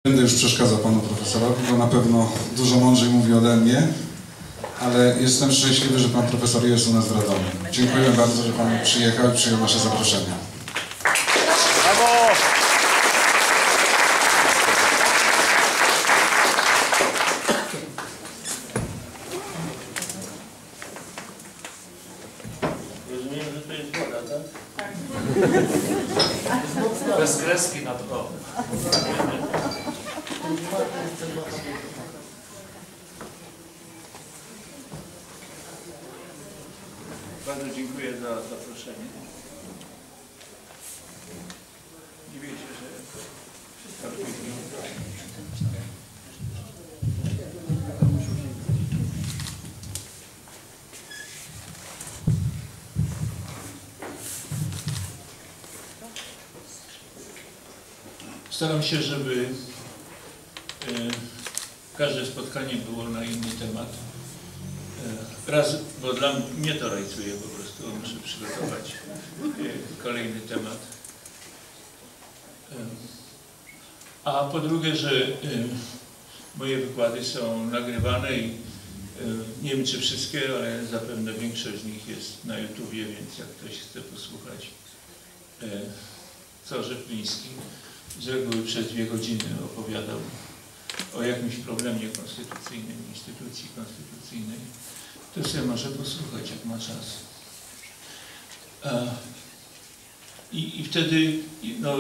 Będę już przeszkadzał panu profesorowi, bo na pewno dużo mądrzej mówi ode mnie, ale jestem szczęśliwy, że pan profesor jest u nas w Radomiu. Dziękuję bardzo, że pan przyjechał i przyjął nasze zaproszenie. Brawo! Rozumiem, że to jest woda, tak? Tak. Bez kreski na to. Bardzo dziękuję za zaproszenie. Dziwię się, że wszystko pięknie. Staram się, żeby każde spotkanie było na inny temat. Raz, bo dla mnie to rajcuje po prostu, muszę przygotować kolejny temat. A po drugie, że moje wykłady są nagrywane i nie wiem czy wszystkie, ale zapewne większość z nich jest na YouTubie, więc jak ktoś chce posłuchać, co Rzepliński z reguły przez 2 godziny opowiadał o jakimś problemie konstytucyjnym, instytucji konstytucyjnej, to sobie może posłuchać, jak ma czas. I wtedy no,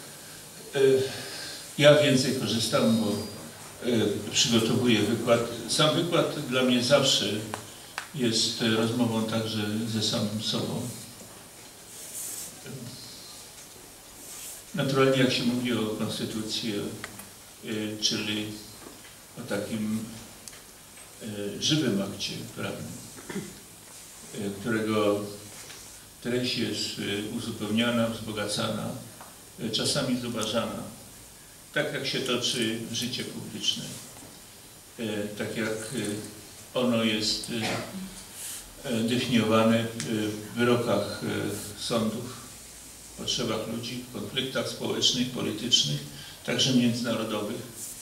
ja więcej korzystam, bo przygotowuję wykład. Sam wykład dla mnie zawsze jest rozmową także ze samym sobą. Naturalnie jak się mówi o konstytucji, czyli o takim żywym akcie prawnym, którego treść jest uzupełniana, wzbogacana, czasami zubażana, tak jak się toczy życie publiczne, tak jak ono jest definiowane w wyrokach sądów, potrzebach ludzi, w konfliktach społecznych, politycznych, także międzynarodowych.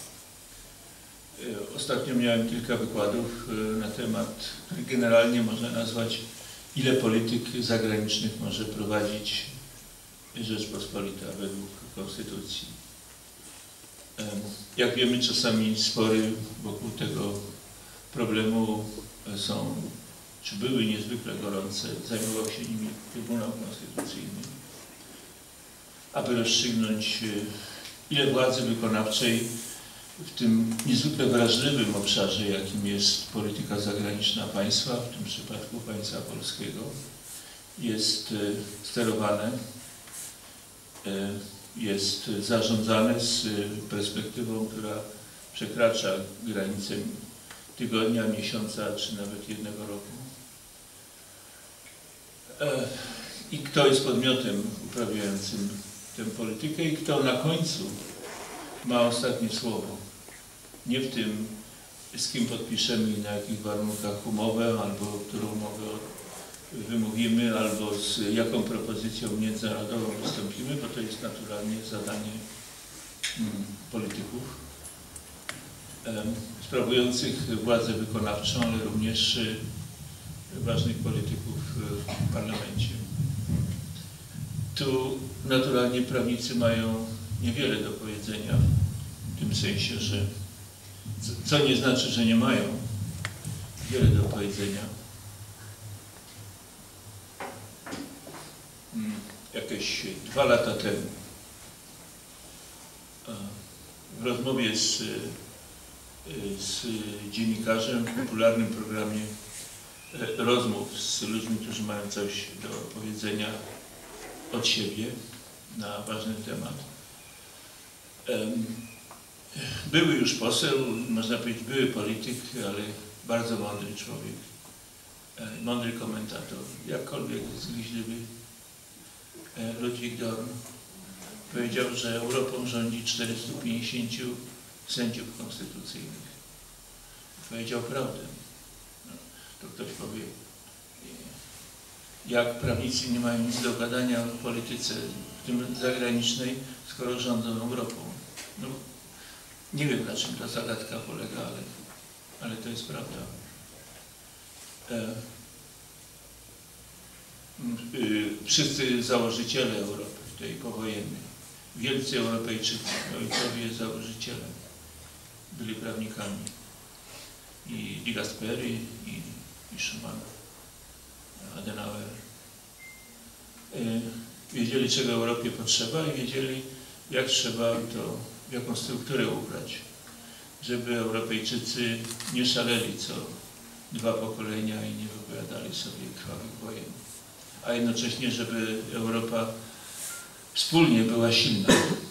Ostatnio miałem kilka wykładów na temat, który generalnie można nazwać, ile polityk zagranicznych może prowadzić Rzeczpospolita według Konstytucji. Jak wiemy, czasami spory wokół tego problemu są, czy były niezwykle gorące. Zajmował się nimi Trybunał Konstytucyjny, aby rozstrzygnąć, ile władzy wykonawczej w tym niezwykle wrażliwym obszarze, jakim jest polityka zagraniczna państwa, w tym przypadku państwa polskiego, jest sterowane, jest zarządzane z perspektywą, która przekracza granicę tygodnia, miesiąca, czy nawet 1 roku. I kto jest podmiotem uprawiającym tę politykę i kto na końcu ma ostatnie słowo. Nie w tym, z kim podpiszemy i na jakich warunkach umowę, albo którą umowę wymówimy, albo z jaką propozycją międzynarodową wystąpimy, bo to jest naturalnie zadanie polityków sprawujących władzę wykonawczą, ale również ważnych polityków w parlamencie. Tu naturalnie prawnicy mają niewiele do powiedzenia, w tym sensie, że co nie znaczy, że nie mają wiele do powiedzenia. Jakieś 2 lata temu w rozmowie z dziennikarzem w popularnym programie rozmów z ludźmi, którzy mają coś do powiedzenia od siebie na ważny temat. Były już poseł, można powiedzieć były polityk, ale bardzo mądry człowiek, mądry komentator, jakkolwiek zgliźliwy, Ludwik Dorn powiedział, że Europą rządzi 450 sędziów konstytucyjnych. Powiedział prawdę. No, to ktoś powie, jak prawnicy nie mają nic do gadania o polityce, w tym zagranicznej, skoro rządzą Europą. No, Nie wiem, na czym ta zagadka polega, ale to jest prawda. Wszyscy założyciele Europy, tej powojennej, wielcy Europejczycy, ojcowie założyciele, byli prawnikami. I Di Gasperi, i Schuman, Adenauer. Wiedzieli, czego Europie potrzeba i wiedzieli, jak trzeba to, w jaką strukturę ubrać, żeby Europejczycy nie szaleli co 2 pokolenia i nie wypowiadali sobie krwawych wojen, a jednocześnie, żeby Europa wspólnie była silna.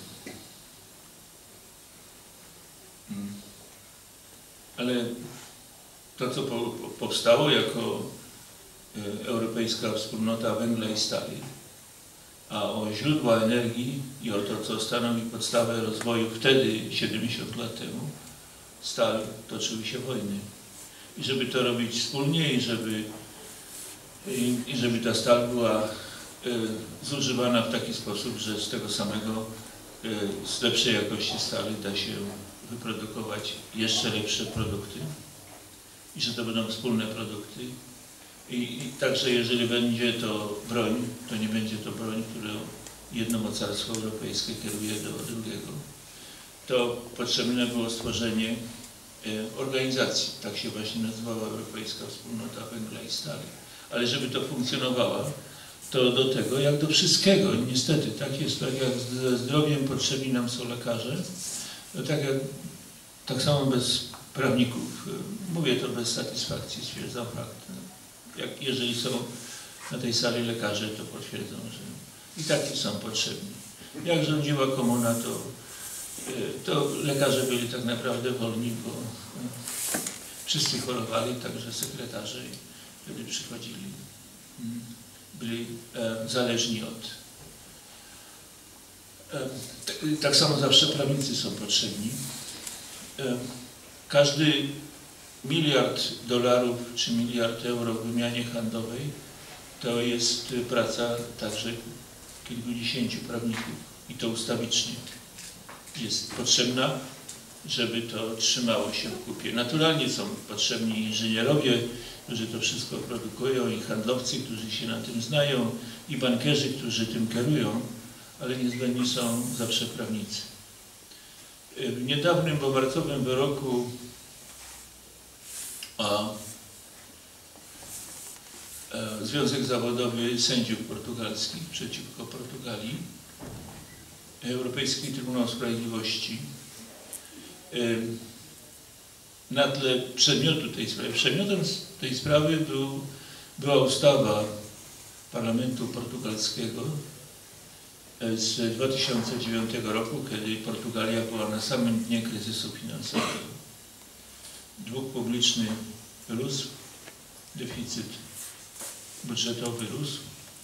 Ale to, co powstało jako Europejska Wspólnota Węgla i Stali, a o źródła energii i o to, co stanowi podstawę rozwoju wtedy, 70 lat temu, stal, toczyły się wojny. I żeby to robić wspólnie i żeby ta stal była zużywana w taki sposób, że z tego samego, z lepszej jakości stali da się wyprodukować jeszcze lepsze produkty i że to będą wspólne produkty. I także jeżeli będzie to broń, to nie będzie to broń, którą jedno mocarstwo europejskie kieruje do drugiego. To potrzebne było stworzenie organizacji, tak się właśnie nazywała Europejska Wspólnota Węgla i Stali. Ale żeby to funkcjonowało, to do tego, jak do wszystkiego, niestety, tak jest, tak jak ze zdrowiem potrzebni nam są lekarze, to tak samo bez prawników, mówię to bez satysfakcji, stwierdzam fakt. Jeżeli są na tej sali lekarze, to potwierdzą, że i taki są potrzebni. Jak rządziła komuna, to lekarze byli tak naprawdę wolni, bo wszyscy chorowali, także sekretarze wtedy przychodzili, byli zależni od. Tak samo zawsze prawnicy są potrzebni. Każdy $1 miliard czy $1 miliard euro w wymianie handlowej to jest praca także kilkudziesięciu prawników i to ustawicznie jest potrzebna, żeby to trzymało się w kupie. Naturalnie są potrzebni inżynierowie, którzy to wszystko produkują, i handlowcy, którzy się na tym znają, i bankerzy, którzy tym kierują, ale niezbędni są zawsze prawnicy. W niedawnym marcowym wyroku Związek Zawodowy Sędziów Portugalskich przeciwko Portugalii, Europejski Trybunał Sprawiedliwości na tle przedmiotu tej sprawy. Przedmiotem tej sprawy była ustawa Parlamentu Portugalskiego z 2009 roku, kiedy Portugalia była na samym dnie kryzysu finansowego. Dług publiczny rósł, deficyt budżetowy rósł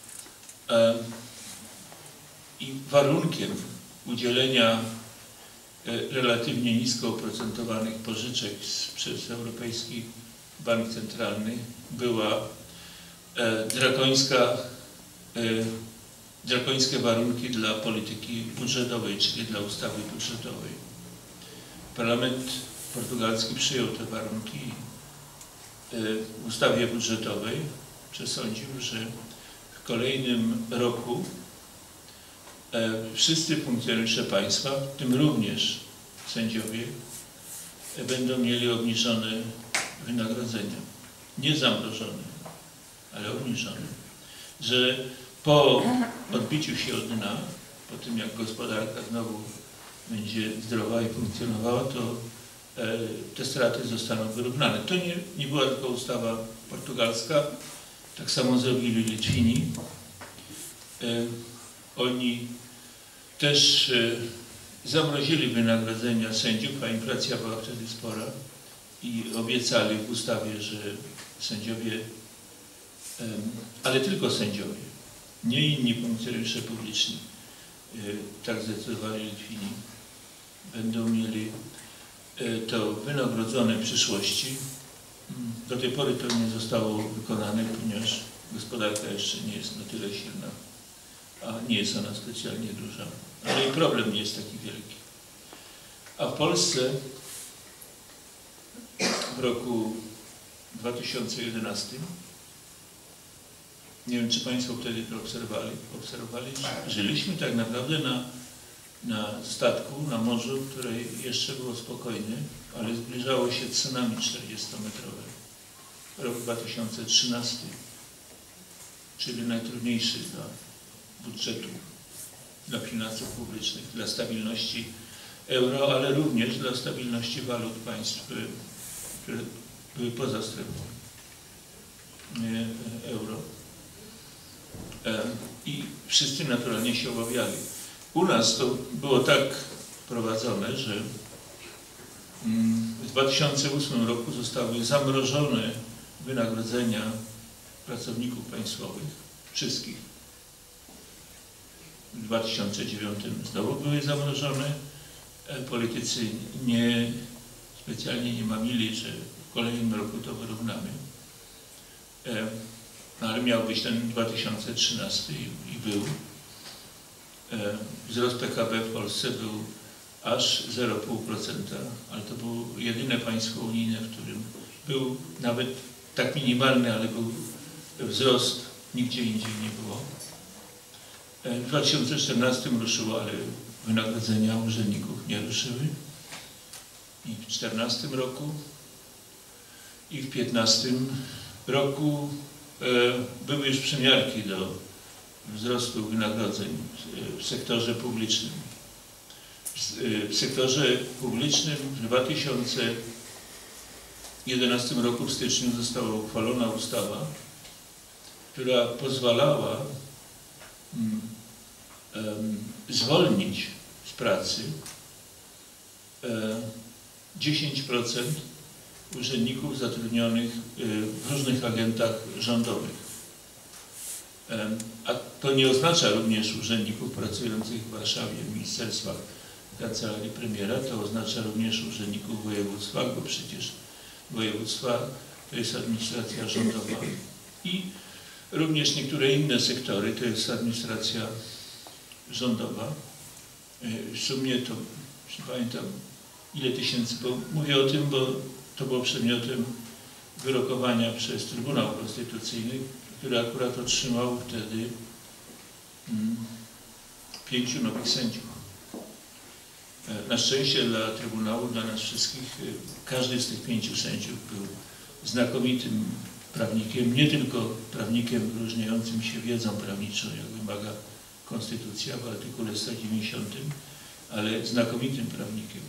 i warunkiem udzielenia relatywnie nisko oprocentowanych pożyczek przez Europejski Bank Centralny była drakońskie warunki dla polityki budżetowej, czyli dla ustawy budżetowej. Parlament portugalski przyjął te warunki w ustawie budżetowej, przesądził, że w kolejnym roku wszyscy funkcjonariusze państwa, w tym również sędziowie, będą mieli obniżone wynagrodzenia. Nie zamrożone, ale obniżone. Że po odbiciu się od dna, po tym jak gospodarka znowu będzie zdrowa i funkcjonowała, to te straty zostaną wyrównane. To nie była tylko ustawa portugalska, tak samo zrobili Litwini. Oni też zamrozili wynagrodzenia sędziów, a inflacja była wtedy spora i obiecali w ustawie, że sędziowie, ale tylko sędziowie, nie inni funkcjonariusze publiczni, tak zdecydowali Litwini, będą mieli to wynagrodzone w przyszłości. Do tej pory to nie zostało wykonane, ponieważ gospodarka jeszcze nie jest na tyle silna, a nie jest ona specjalnie duża. Ale i problem nie jest taki wielki. A w Polsce w roku 2011, nie wiem, czy Państwo wtedy to obserwowali, żyliśmy tak naprawdę na statku, na morzu, które jeszcze było spokojne, ale zbliżało się tsunami 40-metrowe. Rok 2013, czyli najtrudniejszy dla budżetu, dla finansów publicznych, dla stabilności euro, ale również dla stabilności walut państw, które były poza strefą euro. I wszyscy naturalnie się obawiali. U nas to było tak prowadzone, że w 2008 roku zostały zamrożone wynagrodzenia pracowników państwowych, wszystkich. W 2009 znowu były zamrożone. Politycy specjalnie nie mamili, że w kolejnym roku to wyrównamy. Ale miał być ten 2013 i był. Wzrost PKB w Polsce był aż 0,5%, ale to było jedyne państwo unijne, w którym był nawet tak minimalny, ale był wzrost, nigdzie indziej nie było. W 2014 ruszyło, ale wynagrodzenia urzędników nie ruszyły. I w 2014 roku i w 2015 roku były już przymiarki do wzrostu wynagrodzeń w sektorze publicznym. W sektorze publicznym w 2011 roku w styczniu została uchwalona ustawa, która pozwalała zwolnić z pracy 10% urzędników zatrudnionych w różnych agentach rządowych. A to nie oznacza również urzędników pracujących w Warszawie, w ministerstwach, w kancelarii premiera, to oznacza również urzędników w województwach, bo przecież województwa to jest administracja rządowa i również niektóre inne sektory to jest administracja rządowa. W sumie to, nie pamiętam ile tysięcy, bo mówię o tym, bo to było przedmiotem wyrokowania przez Trybunał Konstytucyjny, który akurat otrzymał wtedy 5 nowych sędziów. Na szczęście dla Trybunału, dla nas wszystkich, każdy z tych 5 sędziów był znakomitym prawnikiem, nie tylko prawnikiem wyróżniającym się wiedzą prawniczą, jak wymaga Konstytucja w artykule 190, ale znakomitym prawnikiem.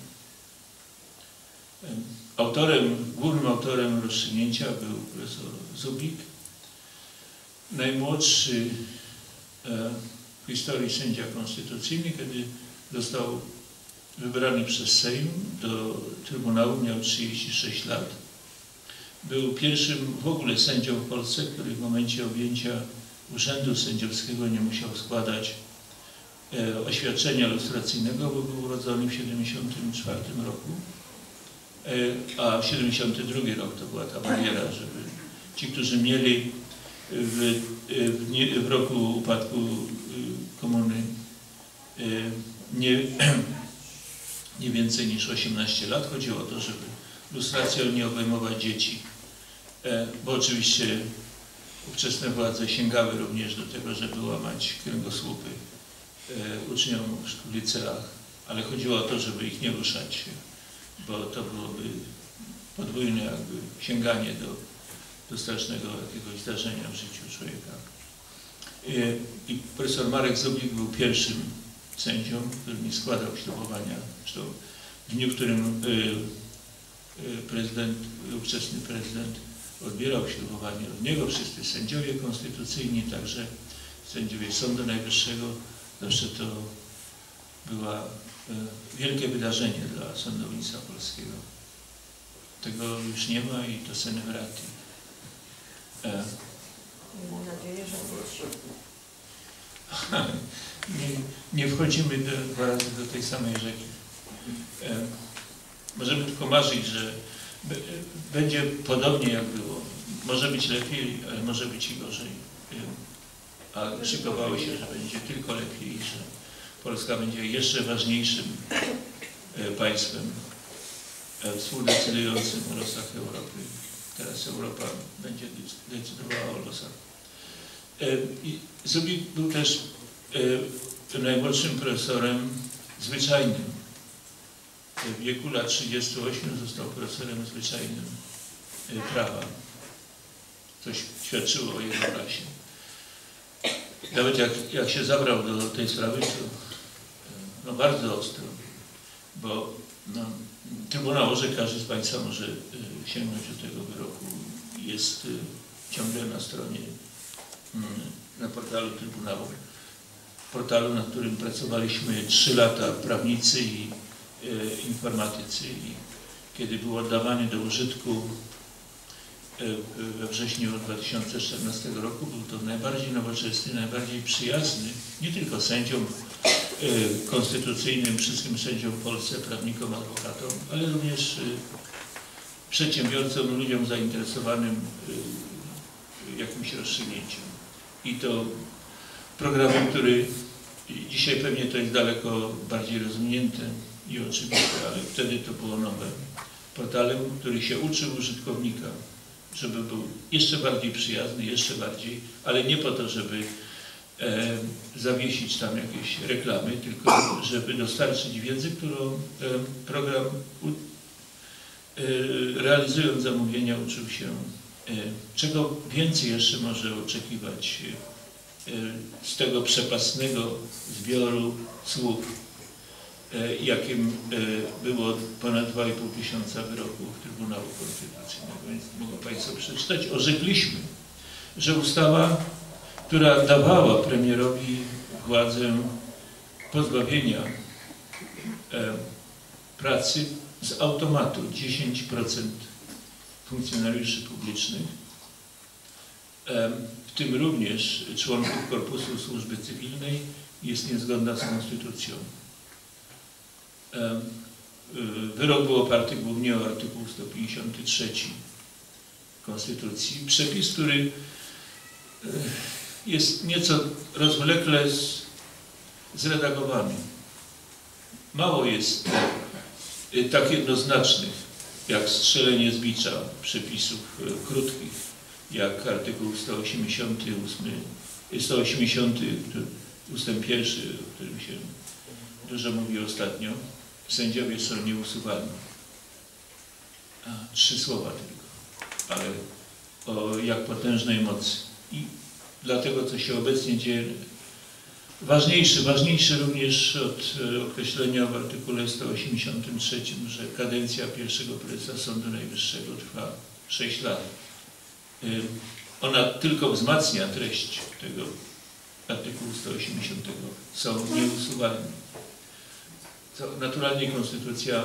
Głównym autorem rozstrzygnięcia był profesor Zubik, najmłodszy w historii sędzia konstytucyjny, kiedy został wybrany przez Sejm do Trybunału, miał 36 lat. Był pierwszym w ogóle sędzią w Polsce, który w momencie objęcia urzędu sędziowskiego nie musiał składać oświadczenia lustracyjnego, bo był urodzony w 1974 roku, a 1972 rok to była ta bariera, żeby ci, którzy mieli w roku upadku komuny nie więcej niż 18 lat. Chodziło o to, żeby lustracją nie obejmować dzieci, bo oczywiście ówczesne władze sięgały również do tego, żeby łamać kręgosłupy uczniom w liceach, ale chodziło o to, żeby ich nie ruszać, bo to byłoby podwójne jakby sięganie do strasznego jakiegoś zdarzenia w życiu człowieka. I profesor Marek Zubik był pierwszym sędzią, który mi składał ślubowania. Zresztą w dniu, w którym ówczesny prezydent odbierał ślubowanie od niego, wszyscy sędziowie konstytucyjni, także sędziowie Sądu Najwyższego, zawsze to było wielkie wydarzenie dla sądownictwa polskiego. Tego już nie ma i to se ne vrati. Mam nadzieję, że nie wchodzimy dwa razy do tej samej rzeki. Możemy tylko marzyć, że będzie podobnie jak było. Może być lepiej, ale może być i gorzej. A szykowało się, że będzie tylko lepiej, że Polska będzie jeszcze ważniejszym państwem współdecydującym o losach Europy. Teraz Europa będzie decydowała o losach. Zubik był też najmłodszym profesorem zwyczajnym. W wieku lat 38 został profesorem zwyczajnym prawa. Coś świadczyło o jego klasie. Nawet jak się zabrał do tej sprawy, to no, bardzo ostro, bo no, Trybunał orzekł, każdy z Państwa może sięgnąć do tego wyroku. Jest ciągle na stronie, na portalu Trybunału. Portalu, na którym pracowaliśmy 3 lata prawnicy i informatycy. I kiedy był oddawany do użytku we wrześniu 2014 roku, był to najbardziej nowoczesny, najbardziej przyjazny nie tylko sędziom konstytucyjnym, wszystkim sędziom w Polsce, prawnikom, adwokatom, ale również przedsiębiorcom, ludziom zainteresowanym jakimś rozstrzygnięciem. I to programem, który dzisiaj pewnie to jest daleko bardziej rozwinięte i oczywiste, ale wtedy to było nowe. Portalem, który się uczył użytkownika, żeby był jeszcze bardziej przyjazny, jeszcze bardziej, ale nie po to, żeby zawiesić tam jakieś reklamy, tylko żeby dostarczyć wiedzę, którą program realizując zamówienia uczył się, czego więcej jeszcze może oczekiwać z tego przepastnego zbioru słów, jakim było ponad 2,5 tysiąca wyroków Trybunału Konstytucyjnego. Więc mogą Państwo przeczytać. Orzekliśmy, że ustawa, która dawała premierowi władzę pozbawienia pracy z automatu 10% funkcjonariuszy publicznych, w tym również członków Korpusu Służby Cywilnej, jest niezgodna z Konstytucją. Wyrok był oparty głównie o artykuł 153 Konstytucji. Przepis, który jest nieco rozwlekle zredagowany. Mało jest tak jednoznacznych, jak strzelenie z bicza przepisów krótkich, jak artykuł 180 ustęp 1, o którym się dużo mówi ostatnio. Sędziowie są nieusuwalni. 3 słowa tylko, ale o jak potężnej mocy. I dlatego, co się obecnie dzieje, ważniejsze również od określenia w artykule 183, że kadencja pierwszego prezesa Sądu Najwyższego trwa 6 lat. Ona tylko wzmacnia treść tego artykułu 180. Są nieusuwalni. Naturalnie Konstytucja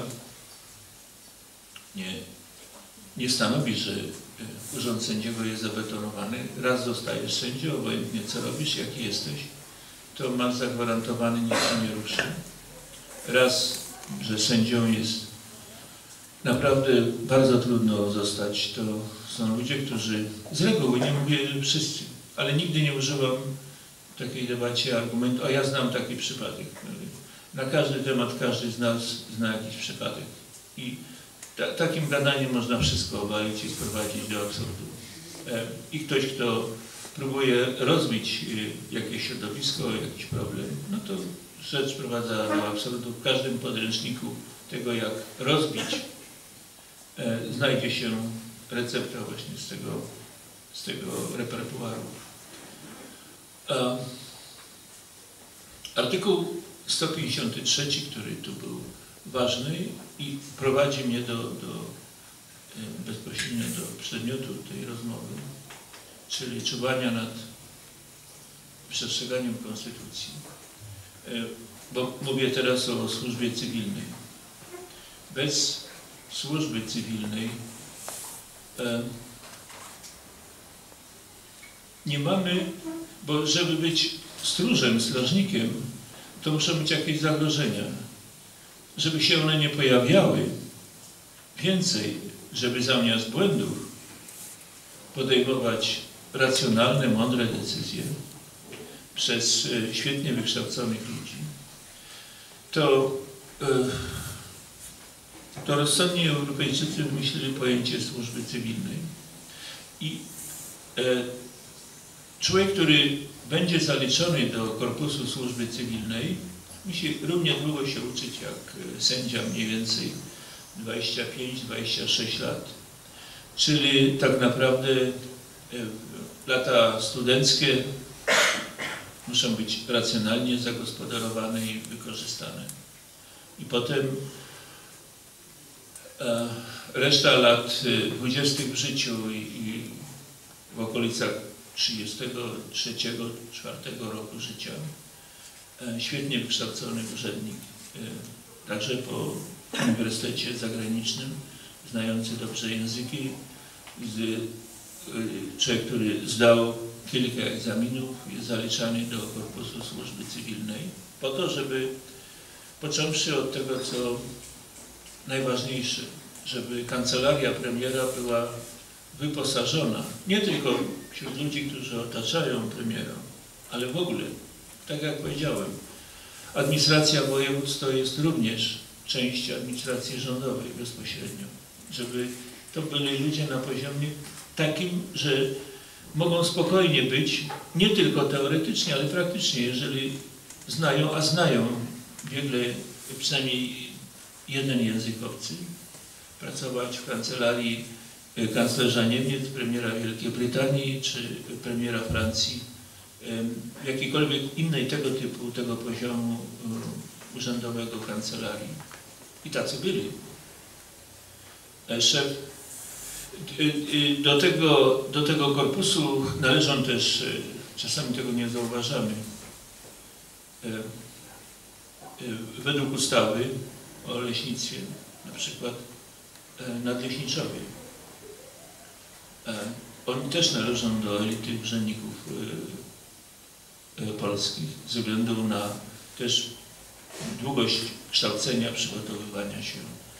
nie stanowi, że urząd sędziego jest zabetonowany. Raz zostajesz sędzią, obojętnie co robisz, jaki jesteś, to masz zagwarantowany, nic się nie ruszy. Raz, że sędzią jest naprawdę bardzo trudno zostać, to są ludzie, którzy z reguły, nie mówię wszyscy, ale nigdy nie używam w takiej debacie argumentu, a ja znam taki przypadek. Na każdy temat każdy z nas zna jakiś przypadek. I takim gadaniem można wszystko obalić i sprowadzić do absurdu. I ktoś, kto próbuje rozbić jakieś środowisko, jakiś problem, no to rzecz prowadza do absurdu. W każdym podręczniku tego, jak rozbić, znajdzie się recepta właśnie z tego repertuaru. Artykuł 153, który tu był ważny i prowadzi mnie bezpośrednio do przedmiotu tej rozmowy, czyli czuwania nad przestrzeganiem Konstytucji. Bo mówię teraz o służbie cywilnej. Bez służby cywilnej nie mamy, bo żeby być stróżem, strażnikiem, to muszą być jakieś zagrożenia. Żeby się one nie pojawiały, więcej, żeby zamiast błędów podejmować racjonalne, mądre decyzje przez świetnie wykształconych ludzi, to to rozsądni Europejczycy wymyślili pojęcie służby cywilnej. I człowiek, który będzie zaliczony do korpusu służby cywilnej, musi równie długo się uczyć jak sędzia, mniej więcej 25-26 lat. Czyli tak naprawdę lata studenckie muszą być racjonalnie zagospodarowane i wykorzystane. I potem reszta lat 20 w życiu i w okolicach 33-34 roku życia świetnie wykształcony urzędnik, także po uniwersytecie zagranicznym, znający dobrze języki, człowiek, który zdał kilka egzaminów, jest zaliczany do korpusu służby cywilnej, po to, żeby, począwszy od tego, co najważniejsze, żeby kancelaria premiera była wyposażona, nie tylko wśród ludzi, którzy otaczają premiera, ale w ogóle, tak jak powiedziałem, administracja województw to jest również część administracji rządowej bezpośrednio, żeby to byli ludzie na poziomie takim, że mogą spokojnie być, nie tylko teoretycznie, ale praktycznie, jeżeli znają, a znają wiele, przynajmniej jeden język obcy, pracować w kancelarii kanclerza Niemiec, premiera Wielkiej Brytanii czy premiera Francji, w jakiejkolwiek innej tego poziomu urzędowego kancelarii. I tacy byli. Szef. Do tego korpusu należą też, czasami tego nie zauważamy, według ustawy o leśnictwie, na przykład nadleśniczowie. Oni też należą do elity urzędników polskich, ze względu na też długość kształcenia, przygotowywania się.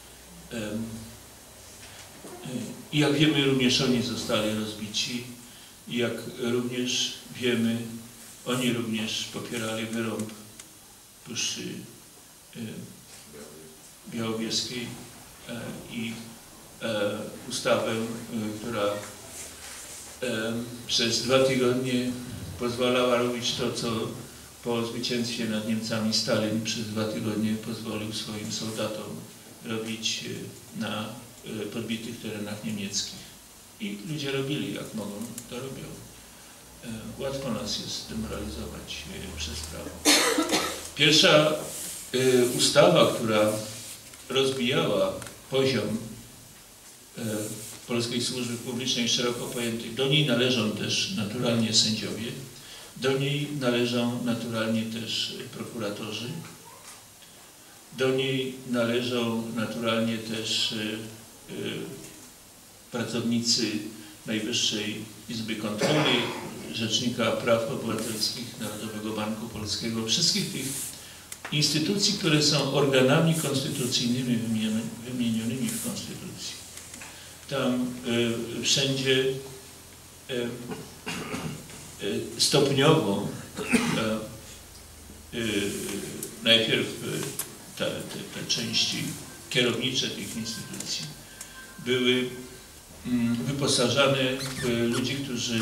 I jak wiemy, również oni zostali rozbici. I jak również wiemy, oni również popierali wyrąb Puszczy Białowieskiej i ustawę, która przez 2 tygodnie pozwalała robić to, co po zwycięstwie nad Niemcami Stalin przez 2 tygodnie pozwolił swoim soldatom robić na podbitych terenach niemieckich. I ludzie robili, jak mogą, to robią. Łatwo nas jest demoralizować przez prawo. Pierwsza ustawa, która rozbijała poziom polskiej służby publicznej szeroko pojętej, do niej należą też naturalnie sędziowie, do niej należą naturalnie też prokuratorzy, do niej należą naturalnie też pracownicy Najwyższej Izby Kontroli, Rzecznika Praw Obywatelskich, Narodowego Banku Polskiego, wszystkich tych instytucji, które są organami konstytucyjnymi wymienionymi w Konstytucji. Tam wszędzie stopniowo najpierw te części kierownicze tych instytucji były wyposażane w ludzi, którzy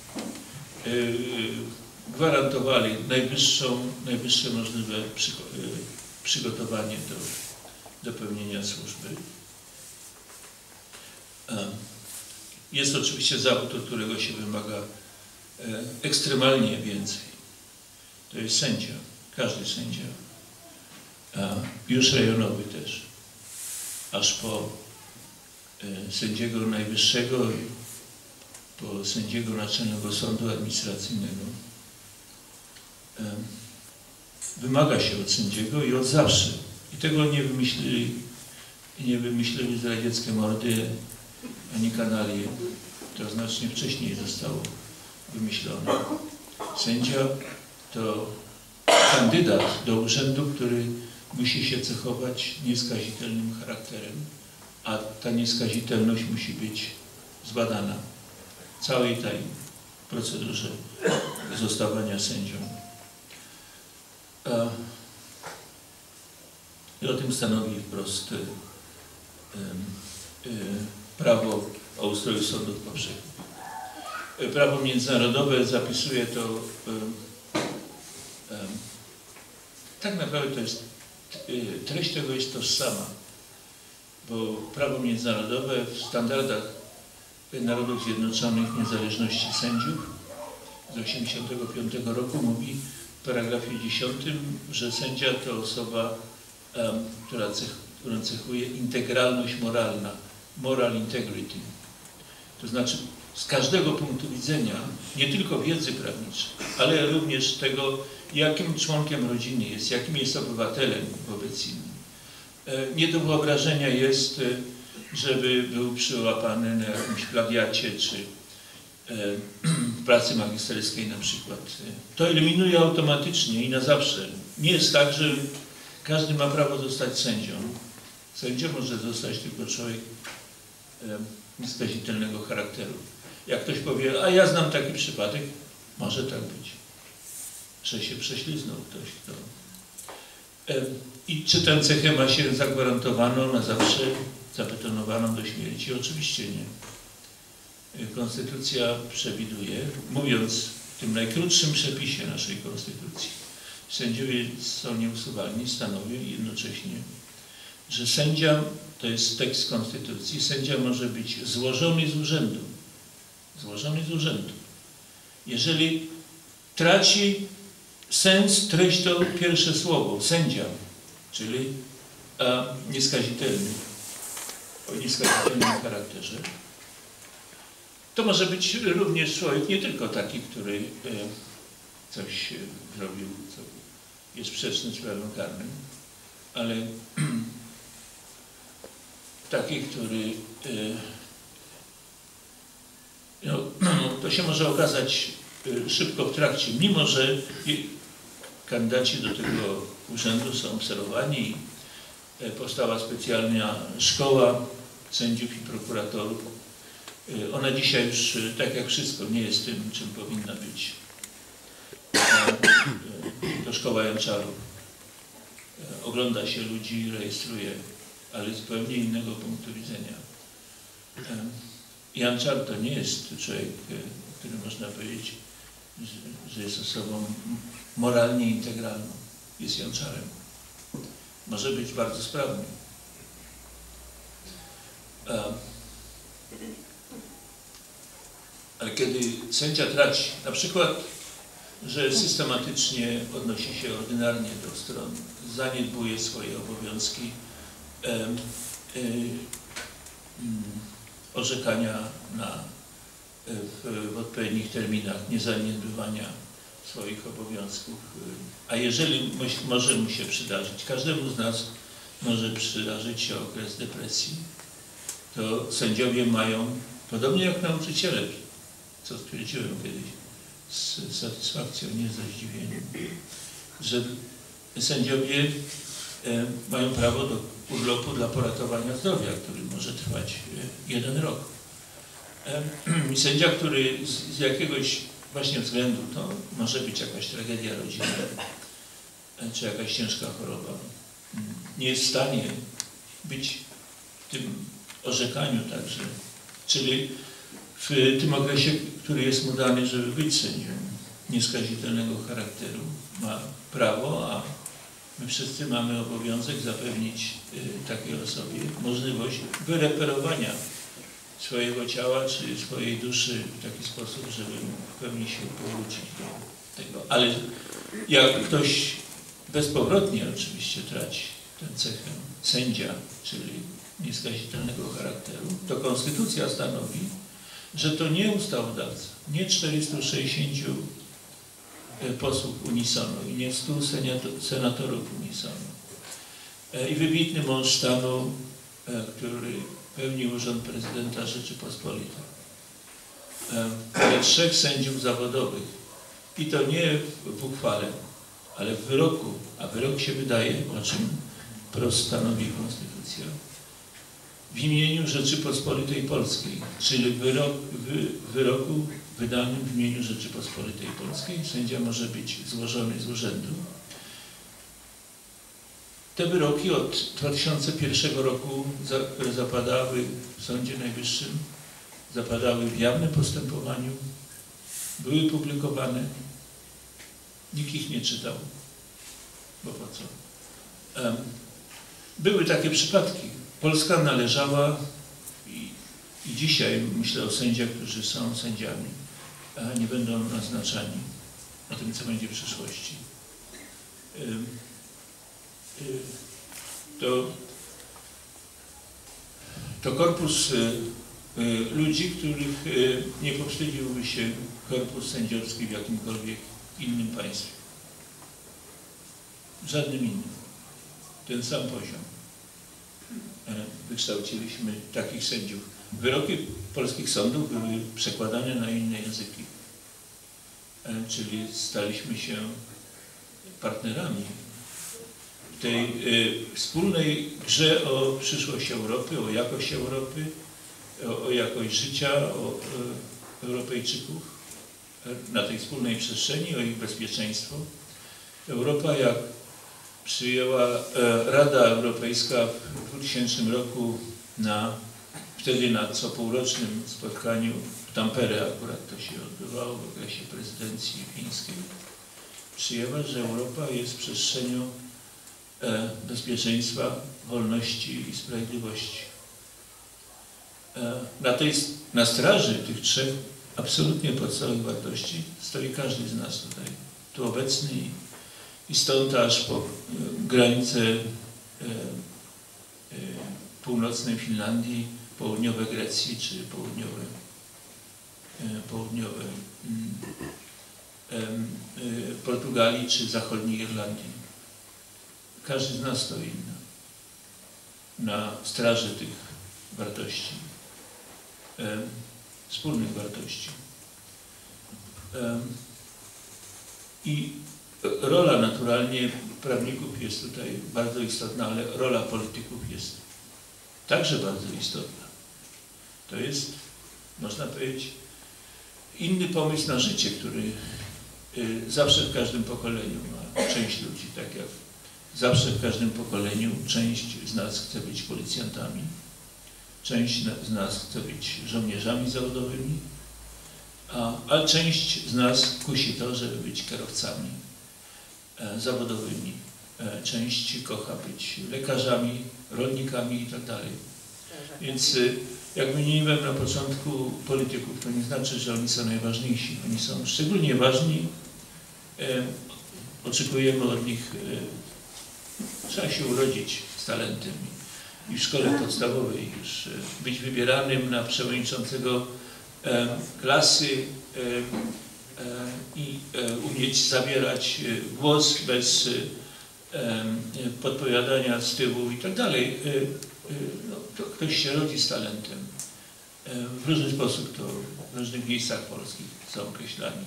gwarantowali najwyższe możliwe przygotowanie do pełnienia służby. Jest oczywiście zawód, od którego się wymaga ekstremalnie więcej. To jest sędzia, każdy sędzia, już rejonowy też, aż po sędziego najwyższego i po sędziego Naczelnego Sądu Administracyjnego. Wymaga się od sędziego i od zawsze. I tego nie wymyślili z radzieckie mordy ani kanalie. To znacznie wcześniej zostało wymyślone. Sędzia to kandydat do urzędu, który musi się cechować nieskazitelnym charakterem, a ta nieskazitelność musi być zbadana w całej tej procedurze zostawania sędzią. I o tym stanowi wprost prawo o ustroju sądów powszechnych. Prawo międzynarodowe zapisuje to, tak naprawdę to jest, treść tego jest tożsama, bo prawo międzynarodowe w standardach Narodów Zjednoczonych Niezależności Sędziów z 1985 roku mówi w paragrafie 10, że sędzia to osoba, którą cechuje integralność moralna, moral integrity. To znaczy z każdego punktu widzenia, nie tylko wiedzy prawniczej, ale również tego, jakim członkiem rodziny jest, jakim jest obywatelem wobec innych. Nie do wyobrażenia jest, żeby był przyłapany na jakimś plagiacie, czy w pracy magisterskiej na przykład. To eliminuje automatycznie i na zawsze. Nie jest tak, że każdy ma prawo zostać sędzią. Sędzią może zostać tylko człowiek nieskazitelnego charakteru. Jak ktoś powie, a ja znam taki przypadek, może tak być, że się prześliznął ktoś, kto... I czy tę cechę ma się zagwarantowaną na zawsze, zabetonowaną do śmierci? Oczywiście nie. Konstytucja przewiduje, mówiąc w tym najkrótszym przepisie naszej Konstytucji, sędziowie są nieusuwalni, stanowi jednocześnie, że sędzia, to jest tekst Konstytucji, sędzia może być złożony z urzędu. Złożony z urzędu. Jeżeli traci sens, treść to pierwsze słowo, sędzia, czyli nieskazitelny, o nieskazitelnym charakterze. To może być również człowiek nie tylko taki, który coś zrobił, co jest sprzeczne z prawem karnym, ale taki, który to się może okazać szybko w trakcie, mimo że kandydaci do tego urzędu są obserwowani i powstała specjalna szkoła sędziów i prokuratorów. Ona dzisiaj już, tak jak wszystko, nie jest tym, czym powinna być. To szkoła Janczarów. Ogląda się ludzi, rejestruje, ale z zupełnie innego punktu widzenia. Janczar to nie jest człowiek, który można powiedzieć, że jest osobą moralnie integralną. Jest Janczarem. Może być bardzo sprawny. Ale kiedy sędzia traci, na przykład, że systematycznie odnosi się ordynarnie do stron, zaniedbuje swoje obowiązki orzekania w odpowiednich terminach, niezaniedbywania swoich obowiązków. A jeżeli może mu się przydarzyć, każdemu z nas może przydarzyć się okres depresji, to sędziowie mają, podobnie jak nauczyciele, co stwierdziłem kiedyś z satysfakcją, nie ze zdziwieniem, że sędziowie mają prawo do urlopu dla poratowania zdrowia, który może trwać 1 rok. Sędzia, który z jakiegoś właśnie względu, to może być jakaś tragedia rodzinna, czy jakaś ciężka choroba, nie jest w stanie być w tym orzekaniu także, czyli w tym okresie, który jest mu dany, żeby być sędzią nieskazitelnego charakteru, ma prawo, a my wszyscy mamy obowiązek zapewnić takiej osobie możliwość wyreperowania swojego ciała czy swojej duszy w taki sposób, żeby w pełni się powrócić do tego. Ale jak ktoś bezpowrotnie oczywiście traci tę cechę sędzia, czyli nieskazitelnego charakteru, to Konstytucja stanowi, że to nie ustawodawca, nie 460 posłów unisono i nie 100 senatorów unisono. I wybitny mąż stanu, który pełni urząd prezydenta Rzeczypospolitej. Ale 3 sędziów zawodowych. I to nie w uchwale, ale w wyroku. A wyrok się wydaje, o czym wprost stanowi Konstytucja, w imieniu Rzeczypospolitej Polskiej, czyli w wyroku wydanym w imieniu Rzeczypospolitej Polskiej sędzia może być złożony z urzędu. Te wyroki od 2001 roku zapadały w Sądzie Najwyższym, zapadały w jawnym postępowaniu, były publikowane, nikt ich nie czytał, bo po co? Były takie przypadki. Polska należała i dzisiaj myślę o sędziach, którzy są sędziami, a nie będą naznaczani o tym, co będzie w przyszłości. To korpus ludzi, których nie powstydziłby się korpus sędziowski w jakimkolwiek innym państwie. W żadnym innym. Ten sam poziom. Wykształciliśmy takich sędziów. Wyroki polskich sądów były przekładane na inne języki. Czyli staliśmy się partnerami w tej wspólnej grze o przyszłość Europy, o jakość Europy, o jakość życia Europejczyków na tej wspólnej przestrzeni, o ich bezpieczeństwo. Europa, jak przyjęła Rada Europejska w 2000 roku wtedy na copółrocznym spotkaniu w Tampere, akurat to się odbywało w okresie prezydencji fińskiej, przyjęła, że Europa jest przestrzenią bezpieczeństwa, wolności i sprawiedliwości. Na straży tych trzech absolutnie podstawowych wartości stoi każdy z nas tutaj, tu obecny i stąd aż po granice północnej Finlandii, południowe Grecji czy południowe Portugalii czy zachodniej Irlandii. Każdy z nas stoi na straży tych wartości, wspólnych wartości. I rola naturalnie prawników jest tutaj bardzo istotna, ale rola polityków jest także bardzo istotna. To jest, można powiedzieć, inny pomysł na życie, który zawsze w każdym pokoleniu ma część ludzi, tak jak zawsze w każdym pokoleniu część z nas chce być policjantami, część z nas chce być żołnierzami zawodowymi, a część z nas kusi to, żeby być kierowcami zawodowymi. Część kocha być lekarzami, rolnikami i tak dalej. Więc jak wymieniłem na początku polityków, to nie znaczy, że oni są najważniejsi. Oni są szczególnie ważni. Oczekujemy od nich, trzeba się urodzić z talentem i w szkole podstawowej już być wybieranym na przewodniczącego klasy i umieć zabierać głos bez podpowiadania z tyłu i tak dalej. No, to ktoś się rodzi z talentem. W różny sposób to w różnych miejscach polskich są określani.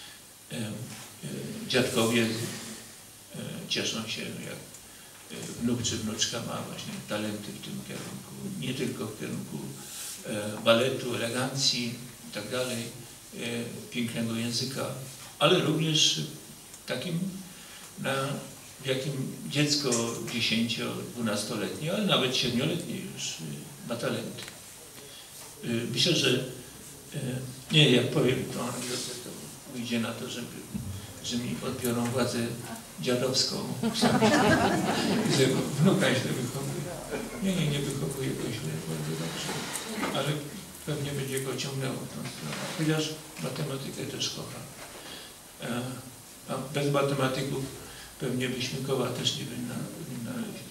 Dziadkowie cieszą się, jak wnuk czy wnuczka ma właśnie talenty w tym kierunku. Nie tylko w kierunku baletu, elegancji i tak dalej, pięknego języka, ale również takim, w jakim dziecko 10-12-letnie, ale nawet 7-letnie już ma talenty. Myślę, że nie, jak powiem to anegdotę, to wyjdzie na to, że mi odbiorą władzę dziadowską, że wnuka źle wychowuje. Nie wychowuje go źle, bardzo dobrze, ale pewnie będzie go ciągnęło w tą stronę, chociaż matematykę też kocha. A bez matematyków pewnie Byśmikowa też nie wynaleźli.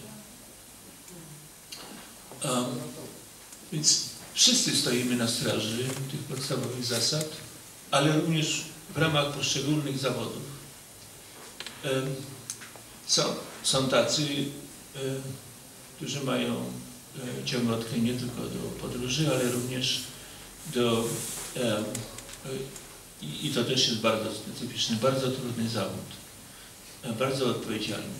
Więc wszyscy stoimy na straży tych podstawowych zasad, ale również w ramach poszczególnych zawodów. Są tacy, którzy mają ciągotkę nie tylko do podróży, ale również i to też jest bardzo specyficzny, bardzo trudny zawód, bardzo odpowiedzialny.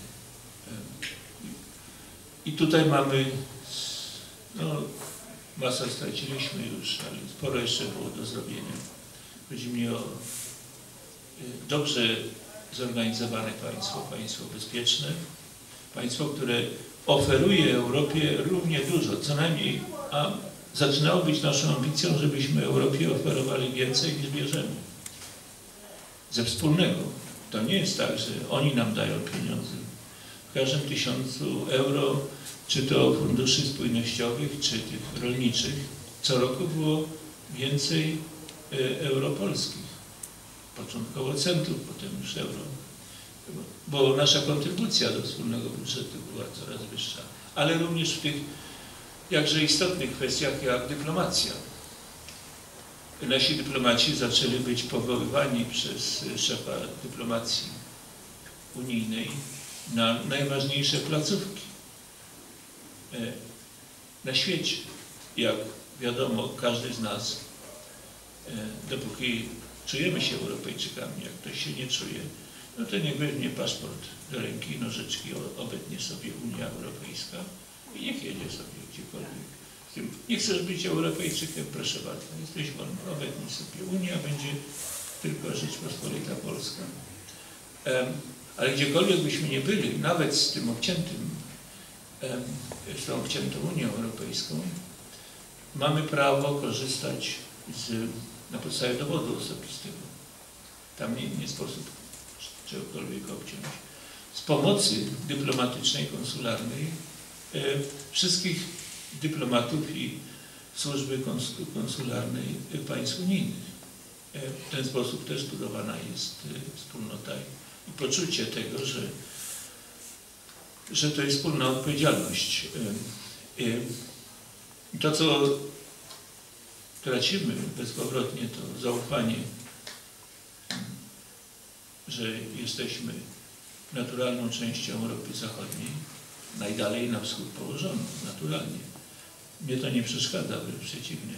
I tutaj mamy, no, masę straciliśmy już, ale sporo jeszcze było do zrobienia. Chodzi mi o dobrze zorganizowane państwo, państwo bezpieczne, Państwo, które oferuje Europie równie dużo, co najmniej, a zaczynało być naszą ambicją, żebyśmy Europie oferowali więcej niż bierzemy. Ze wspólnego. To nie jest tak, że oni nam dają pieniądze. W każdym 1000 euro, czy to funduszy spójnościowych, czy tych rolniczych, co roku było więcej euro polskich. Początkowo centów, potem już euro. Bo nasza kontrybucja do wspólnego budżetu była coraz wyższa. Ale również w tych jakże istotnych kwestiach jak dyplomacja. Nasi dyplomaci zaczęli być powoływani przez szefa dyplomacji unijnej na najważniejsze placówki na świecie. Jak wiadomo, każdy z nas, dopóki czujemy się Europejczykami, jak ktoś się nie czuje, no to niech weźmie paszport do ręki, nożyczki, obetnie sobie Unia Europejska i niech jedzie sobie gdziekolwiek. Nie chcesz być Europejczykiem, proszę bardzo, jesteś wolny, obetnij sobie. Unia będzie tylko Rzeczpospolita Polska. Ale gdziekolwiek byśmy nie byli, nawet z tym obciętym, z tą obciętą Unią Europejską, mamy prawo korzystać na podstawie dowodu osobistego. Tam nie sposób czegokolwiek obciąć. Z pomocy dyplomatycznej, konsularnej wszystkich dyplomatów i służby konsularnej państw unijnych. W ten sposób też budowana jest wspólnota i poczucie tego, że to jest wspólna odpowiedzialność. To, co tracimy bezpowrotnie, to zaufanie, że jesteśmy naturalną częścią Europy Zachodniej, najdalej na wschód położoną, naturalnie. Mnie to nie przeszkadza, wręcz przeciwnie.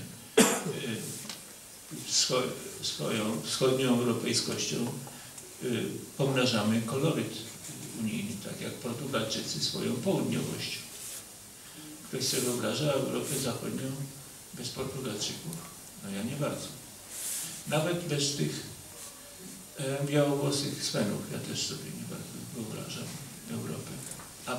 Swoją wschodnią europejskością pomnażamy koloryt unijny, tak jak Portugalczycy swoją południowością. Ktoś sobie wyobraża Europę Zachodnią bez Portugalczyków? No ja nie bardzo. Nawet bez tych białowłosych Swenów, ja też sobie nie bardzo wyobrażam Europę. A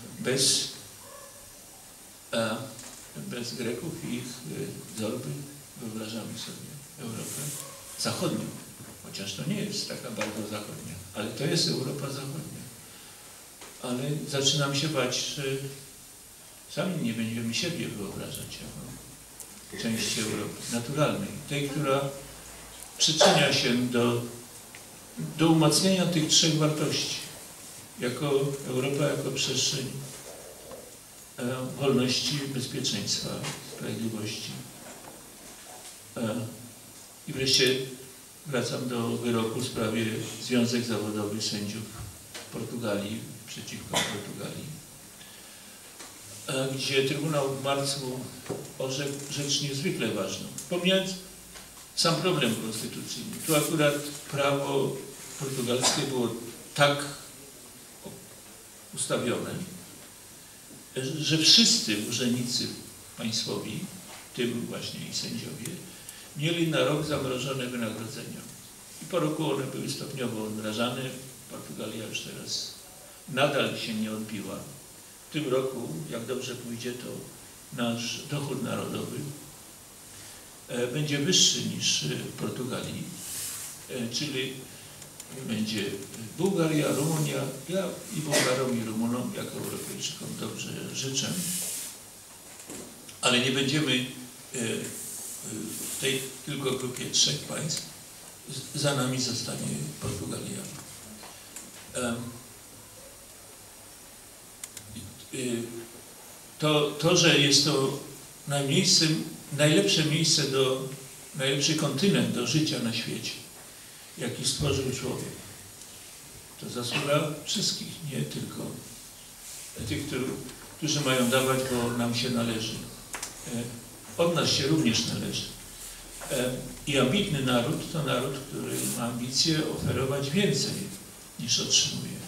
bez Greków i ich zorby wyobrażamy sobie Europę Zachodnią. Chociaż to nie jest taka bardzo zachodnia, ale to jest Europa Zachodnia. Ale zaczynam się bać, że sami nie będziemy siebie wyobrażać jako części Europy naturalnej. Tej, która przyczynia się do umacniania tych trzech wartości. Jako Europa, jako przestrzeń wolności, bezpieczeństwa, sprawiedliwości. I wreszcie wracam do wyroku w sprawie Związek Zawodowy Sędziów Portugalii przeciwko Portugalii, gdzie Trybunał w marcu orzekł rzecz niezwykle ważną. Pomijając sam problem konstytucyjny. Tu akurat prawo portugalskie było tak ustawione, że wszyscy urzędnicy państwowi, w tym właśnie i sędziowie, mieli na rok zamrożone wynagrodzenia. I po roku one były stopniowo odmrażane. Portugalia już teraz nadal się nie odbiła. W tym roku, jak dobrze pójdzie, to nasz dochód narodowy będzie wyższy niż w Portugalii, czyli będzie Bułgaria, Rumunia. Ja i Bułgarom, i Rumunom, jako Europejczykom dobrze życzę, ale nie będziemy w tej tylko grupie trzech państw. Za nami zostanie Portugalia. To, że jest to najlepszy kontynent do życia na świecie, jaki stworzył człowiek, to zasługa wszystkich, nie tylko tych, którzy mają dawać, bo nam się należy. Od nas się również należy. I ambitny naród to naród, który ma ambicje oferować więcej niż otrzymuje.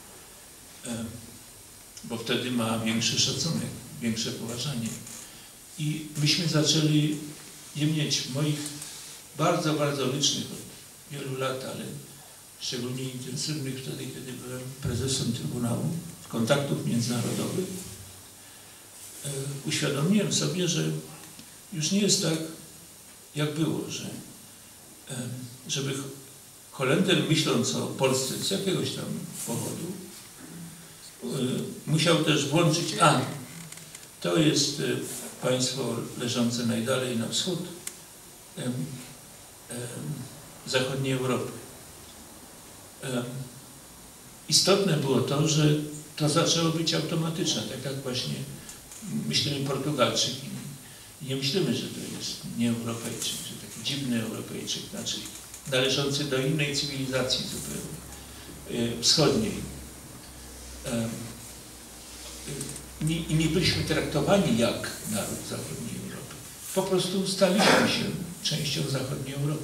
Bo wtedy ma większy szacunek, większe poważanie. I myśmy zaczęli je mieć moich bardzo, bardzo licznych od wielu lat, ale szczególnie intensywnych wtedy, kiedy byłem prezesem Trybunału, kontaktów międzynarodowych, uświadomiłem sobie, że już nie jest tak, jak było, żeby Holender, myśląc o Polsce z jakiegoś tam powodu, musiał też włączyć, to jest państwo leżące najdalej na wschód zachodniej Europy. Istotne było to, że to zaczęło być automatyczne, tak jak właśnie myślimy Portugalczyk i nie myślimy, że to jest nie-Europejczyk, że taki dziwny Europejczyk, znaczy należący do innej cywilizacji zupełnie, wschodniej. I nie byliśmy traktowani jak naród zachodniej Europy. Po prostu staliśmy się częścią zachodniej Europy.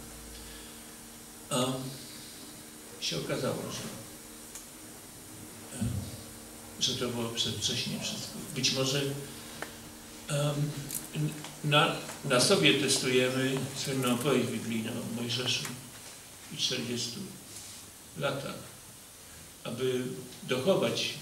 A się okazało, że to było przedwcześnie wszystko. Być może na sobie testujemy słynną opowieść biblijną o Mojżeszu i 40 latach, aby dochować,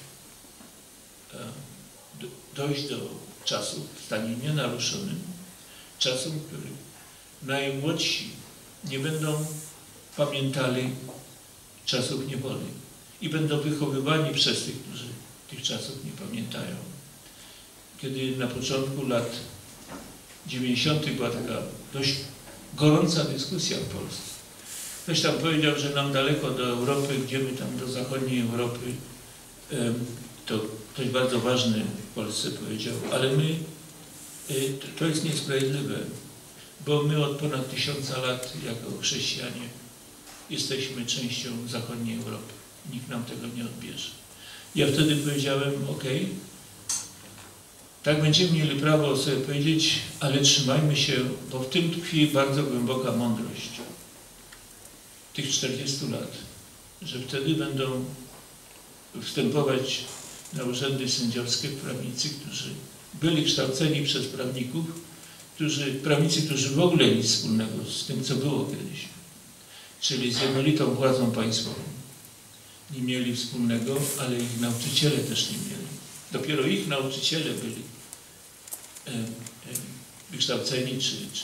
dojść do czasu w stanie nienaruszonym, czasu, w którym najmłodsi nie będą pamiętali czasów niewoli i będą wychowywani przez tych, którzy tych czasów nie pamiętają. Kiedy na początku lat 90. była taka dość gorąca dyskusja w Polsce. Ktoś tam powiedział, że nam daleko do Europy, gdzie my tam do zachodniej Europy, to ktoś bardzo ważny w Polsce powiedział, ale my, to jest niesprawiedliwe, bo my od ponad 1000 lat jako chrześcijanie jesteśmy częścią zachodniej Europy. Nikt nam tego nie odbierze. Ja wtedy powiedziałem, tak będziemy mieli prawo sobie powiedzieć, ale trzymajmy się, bo w tym tkwi bardzo głęboka mądrość tych 40 lat, że wtedy będą wstępować na urzędy sędziowskie prawnicy, którzy byli kształceni przez prawników, prawnicy, którzy w ogóle nic wspólnego z tym, co było kiedyś, czyli z jednolitą władzą państwową, nie mieli wspólnego, ale ich nauczyciele też nie mieli. Dopiero ich nauczyciele byli wykształceni,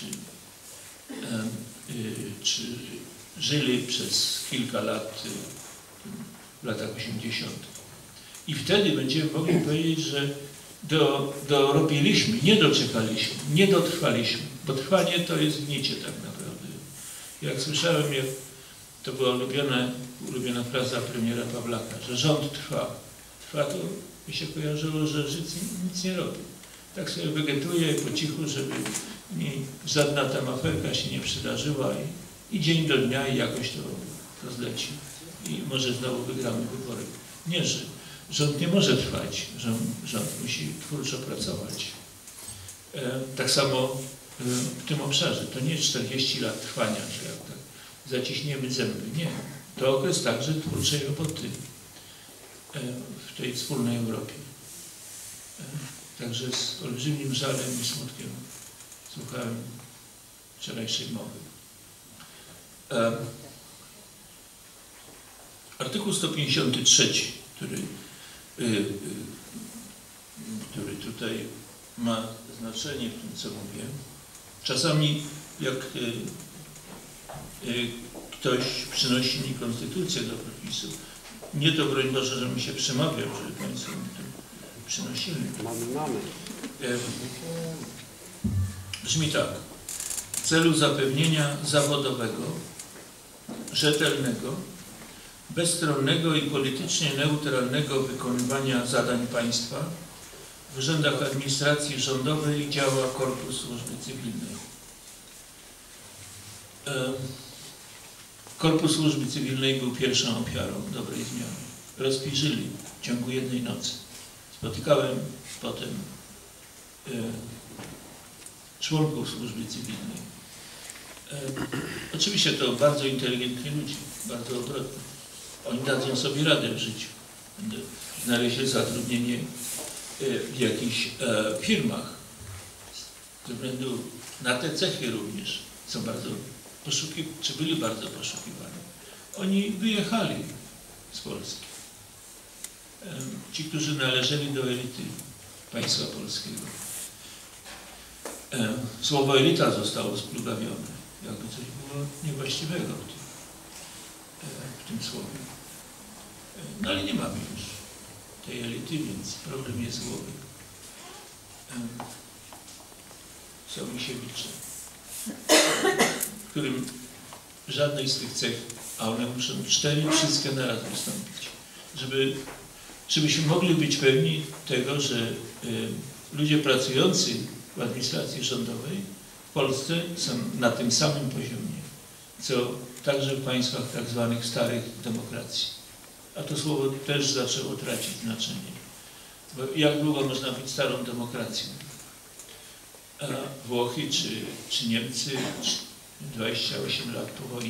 czy żyli przez kilka lat w latach 80. I wtedy będziemy mogli powiedzieć, że dorobiliśmy, nie doczekaliśmy, nie dotrwaliśmy, bo trwanie to jest gnicie tak naprawdę. Jak słyszałem, to była ulubiona fraza premiera Pawlaka, że rząd trwa. Trwa to mi się kojarzyło, że Żyd nic nie robi. Tak sobie wegetuje po cichu, żeby żadna tam aferka się nie przydarzyła i dzień do dnia i jakoś to zleci. I może znowu wygramy wybory. Nie, że rząd nie może trwać, rząd musi twórczo pracować. Tak samo w tym obszarze. To nie 40 lat trwania, że jak tak zaciśniemy zęby. Nie. To okres także twórczej roboty w tej wspólnej Europie. Także z olbrzymim żalem i smutkiem słuchałem wczorajszej mowy. Artykuł 153, który tutaj ma znaczenie w tym, co mówię. Czasami jak ktoś przynosi mi konstytucję do podpisu, nie to broń Boże, żebym się przemawiał, żeby Państwo mi to przynosili. Mamy. Brzmi tak. W celu zapewnienia zawodowego, rzetelnego, bezstronnego i politycznie neutralnego wykonywania zadań państwa w urzędach administracji rządowej działa Korpus Służby Cywilnej. Korpus Służby Cywilnej był pierwszą ofiarą dobrej zmiany. Rozpiżyli w ciągu jednej nocy. Spotykałem potem członków Służby Cywilnej. Oczywiście to bardzo inteligentni ludzie, bardzo obrotni. Oni dadzą sobie radę w życiu. Znaleźli zatrudnienie w jakichś firmach. Ze względu na te cechy również są bardzo czy byli bardzo poszukiwani. Oni wyjechali z Polski. ci, którzy należeli do elity państwa polskiego. Słowo elita zostało splugawione, jakby coś było niewłaściwego w tym słowie. No ale nie mamy już tej elity, więc problem jest z głowy. Są Misiewicze, w którym żadnej z tych cech, a one muszą 4 wszystkie naraz wystąpić, żebyśmy mogli być pewni tego, że ludzie pracujący w administracji rządowej w Polsce są na tym samym poziomie, co także w państwach tak zwanych starych demokracji. A to słowo też zaczęło tracić znaczenie. Bo jak długo można być starą demokracją? A Włochy czy Niemcy 28 lat po wojnie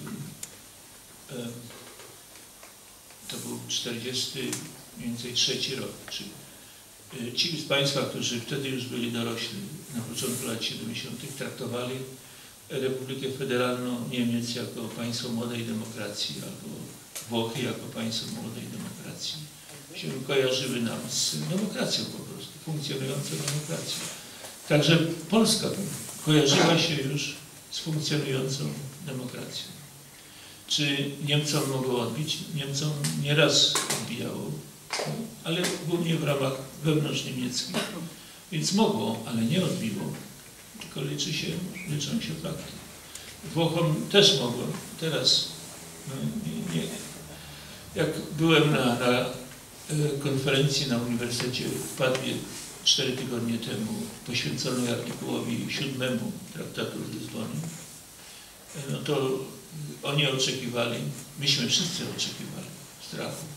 to był 40, mniej więcej 3 rok. Ci z Państwa, którzy wtedy już byli dorośli, na początku lat 70. traktowali Republikę Federalną Niemiec jako państwo młodej demokracji, albo Włochy jako państwo młodej demokracji. Się kojarzyły nam z demokracją po prostu, funkcjonującą demokracją. Także Polska kojarzyła się już z funkcjonującą demokracją. Czy Niemcom mogło odbić? Niemcom nieraz odbijało, ale głównie w ramach wewnątrzniemieckich. Więc mogło, ale nie odbiło. Tylko liczą się fakty. Włochom też mogło. Teraz nie. Jak byłem na konferencji na Uniwersytecie w Padwie 4 tygodnie temu, poświęconej artykułowi 7 Traktatu z Lizbony, no to oni oczekiwali, myśmy wszyscy oczekiwali strachu.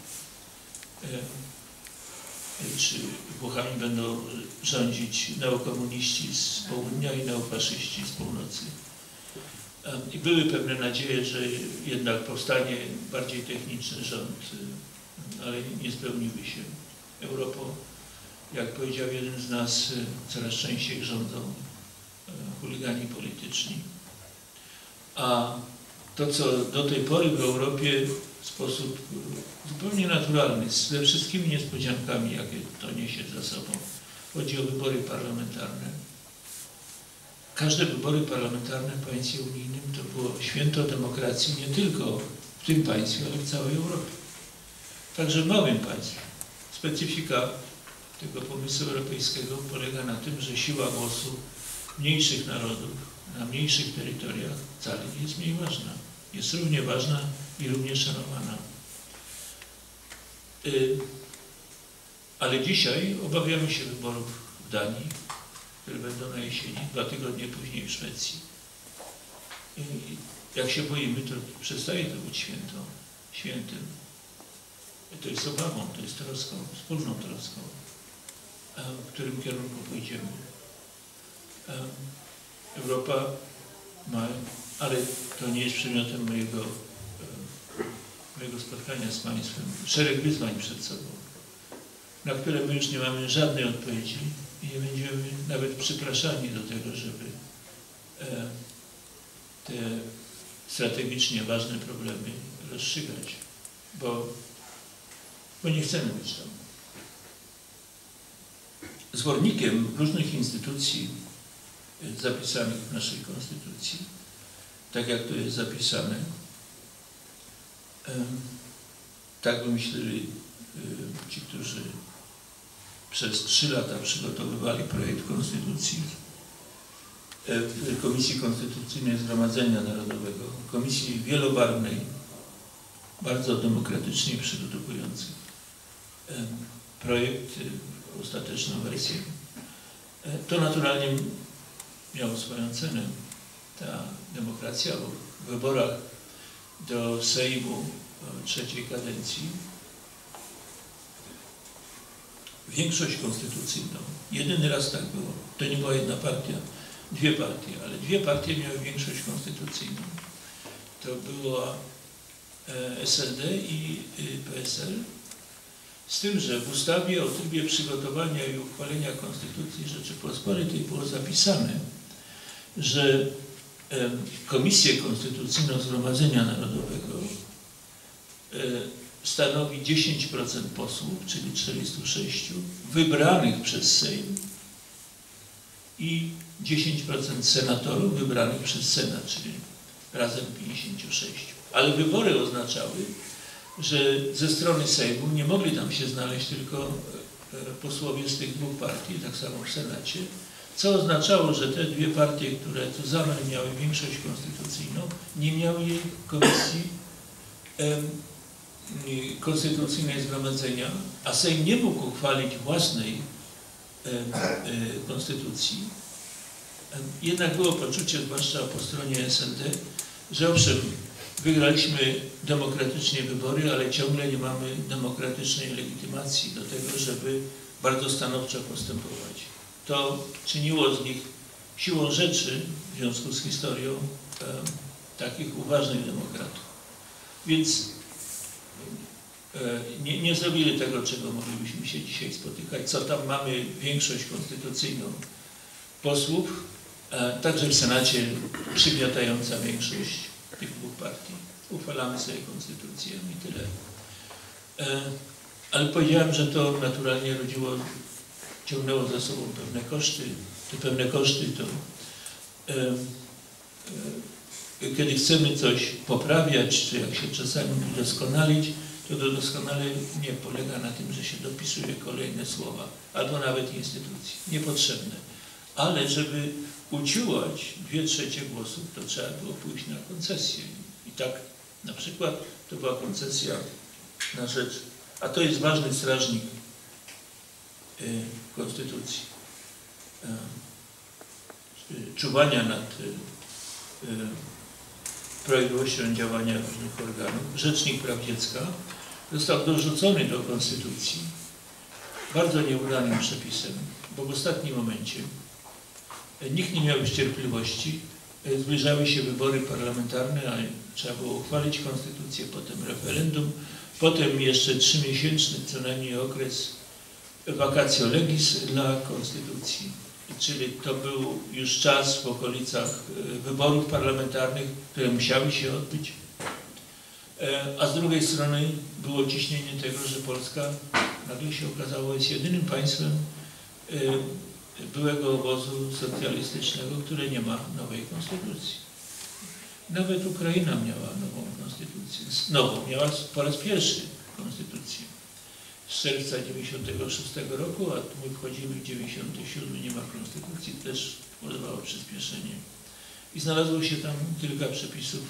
Czy Włochami będą rządzić neokomuniści z południa i neofaszyści z północy. I były pewne nadzieje, że jednak powstanie bardziej techniczny rząd, ale nie spełniły się. Europą, jak powiedział jeden z nas, coraz częściej rządzą chuligani polityczni. A to, co do tej pory w Europie w sposób zupełnie naturalny, ze wszystkimi niespodziankami, jakie to niesie za sobą, chodzi o wybory parlamentarne. Każde wybory parlamentarne w państwie unijnym to było święto demokracji nie tylko w tym państwie, ale w całej Europie. Także w małym państwie. Specyfika tego pomysłu europejskiego polega na tym, że siła głosu mniejszych narodów na mniejszych terytoriach wcale nie jest mniej ważna. Jest równie ważna i równie szanowana. Ale dzisiaj obawiamy się wyborów w Danii, które będą na jesieni, 2 tygodnie później w Szwecji. I jak się boimy, to przestaje to być świętem. To jest obawą, to jest troską, wspólną troską, w którym kierunku pójdziemy. Europa ma, ale to nie jest przedmiotem mojego spotkania z Państwem, szereg wyzwań przed sobą, na które my już nie mamy żadnej odpowiedzi i nie będziemy nawet przypraszani do tego, żeby te strategicznie ważne problemy rozstrzygać, bo nie chcemy być tam. Zwornikiem różnych instytucji zapisanych w naszej konstytucji, tak jak to jest zapisane, tak wymyślili ci, którzy przez 3 lata przygotowywali projekt konstytucji w Komisji Konstytucyjnej Zgromadzenia Narodowego, komisji wielobarwnej, bardzo demokratycznie przygotowującej projekt, ostateczną wersję. To naturalnie miało swoją cenę. Ta demokracja w wyborach do Sejmu 3. kadencji większość konstytucyjną, jedyny raz tak było, to nie była jedna partia, 2 partie, ale 2 partie miały większość konstytucyjną. To była SLD i PSL, z tym, że w ustawie o trybie przygotowania i uchwalenia Konstytucji Rzeczypospolitej było zapisane, że Komisję Konstytucyjną Zgromadzenia Narodowego stanowi 10% posłów, czyli 46, wybranych przez Sejm i 10% senatorów wybranych przez Senat, czyli razem 56. Ale wybory oznaczały, że ze strony Sejmu nie mogli tam się znaleźć tylko posłowie z tych dwóch partii, tak samo w Senacie, co oznaczało, że te dwie partie, które tu zamen miały większość konstytucyjną, nie miały jej komisji konstytucyjnej zgromadzenia, a Sejm nie mógł uchwalić własnej konstytucji. Jednak było poczucie, zwłaszcza po stronie SLD, że owszem, wygraliśmy demokratycznie wybory, ale ciągle nie mamy demokratycznej legitymacji do tego, żeby bardzo stanowczo postępować. To czyniło z nich siłą rzeczy, w związku z historią, takich uważnych demokratów. Więc nie zrobili tego, czego moglibyśmy się dzisiaj spotykać. Co tam mamy większość konstytucyjną posłów, także w Senacie przygniatająca większość tych dwóch partii. Uchwalamy sobie konstytucję i tyle. Ale powiedziałem, że to naturalnie ciągnęło za sobą pewne koszty. Te pewne koszty to kiedy chcemy coś poprawiać, czy jak się czasami udoskonalić, to doskonalenie polega na tym, że się dopisuje kolejne słowa, albo nawet instytucje, niepotrzebne. Ale żeby uciułać 2/3 głosów, to trzeba było pójść na koncesję. I tak na przykład to była koncesja na rzecz, a to jest ważny strażnik konstytucji, czuwania nad prawidłowością działania różnych organów. Rzecznik Praw Dziecka został dorzucony do konstytucji bardzo nieudanym przepisem, bo w ostatnim momencie nikt nie miał już cierpliwości, zbliżały się wybory parlamentarne, ale trzeba było uchwalić konstytucję, potem referendum, potem jeszcze 3-miesięczny co najmniej okres vacatio legis dla konstytucji. Czyli to był już czas w okolicach wyborów parlamentarnych, które musiały się odbyć. A z drugiej strony było ciśnienie tego, że Polska nagle się okazało jest jedynym państwem byłego obozu socjalistycznego, które nie ma nowej konstytucji. Nawet Ukraina miała nową konstytucję. Miała po raz pierwszy konstytucję. Z czerwca 96 roku, a my wchodzimy w 97, nie ma konstytucji, też spowodowało przyspieszenie. I znalazło się tam kilka przepisów,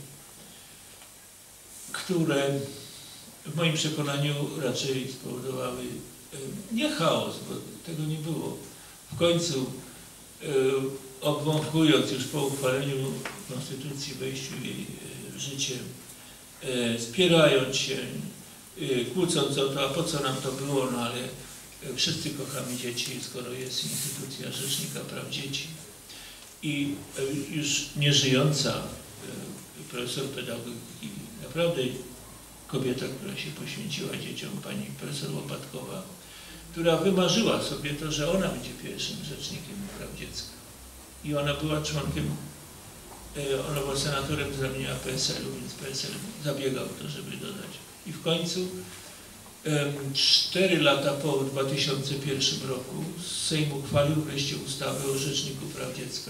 które w moim przekonaniu raczej spowodowały nie chaos, bo tego nie było. W końcu obwąchując już po uchwaleniu konstytucji, wejściu jej w życie, spierając się, kłócąc o to, a po co nam to było, no ale wszyscy kochamy dzieci, skoro jest instytucja Rzecznika Praw Dzieci. I już nieżyjąca profesor pedagogiki, naprawdę kobieta, która się poświęciła dzieciom, pani profesor Łopatkowa, która wymarzyła sobie to, że ona będzie pierwszym rzecznikiem praw dziecka. I ona była członkiem, ona była senatorem z ramienia PSL-u, więc PSL zabiegał o to, żeby dodać. I w końcu 4 lata po 2001 roku Sejm uchwalił wreszcie ustawę o Rzeczniku Praw Dziecka,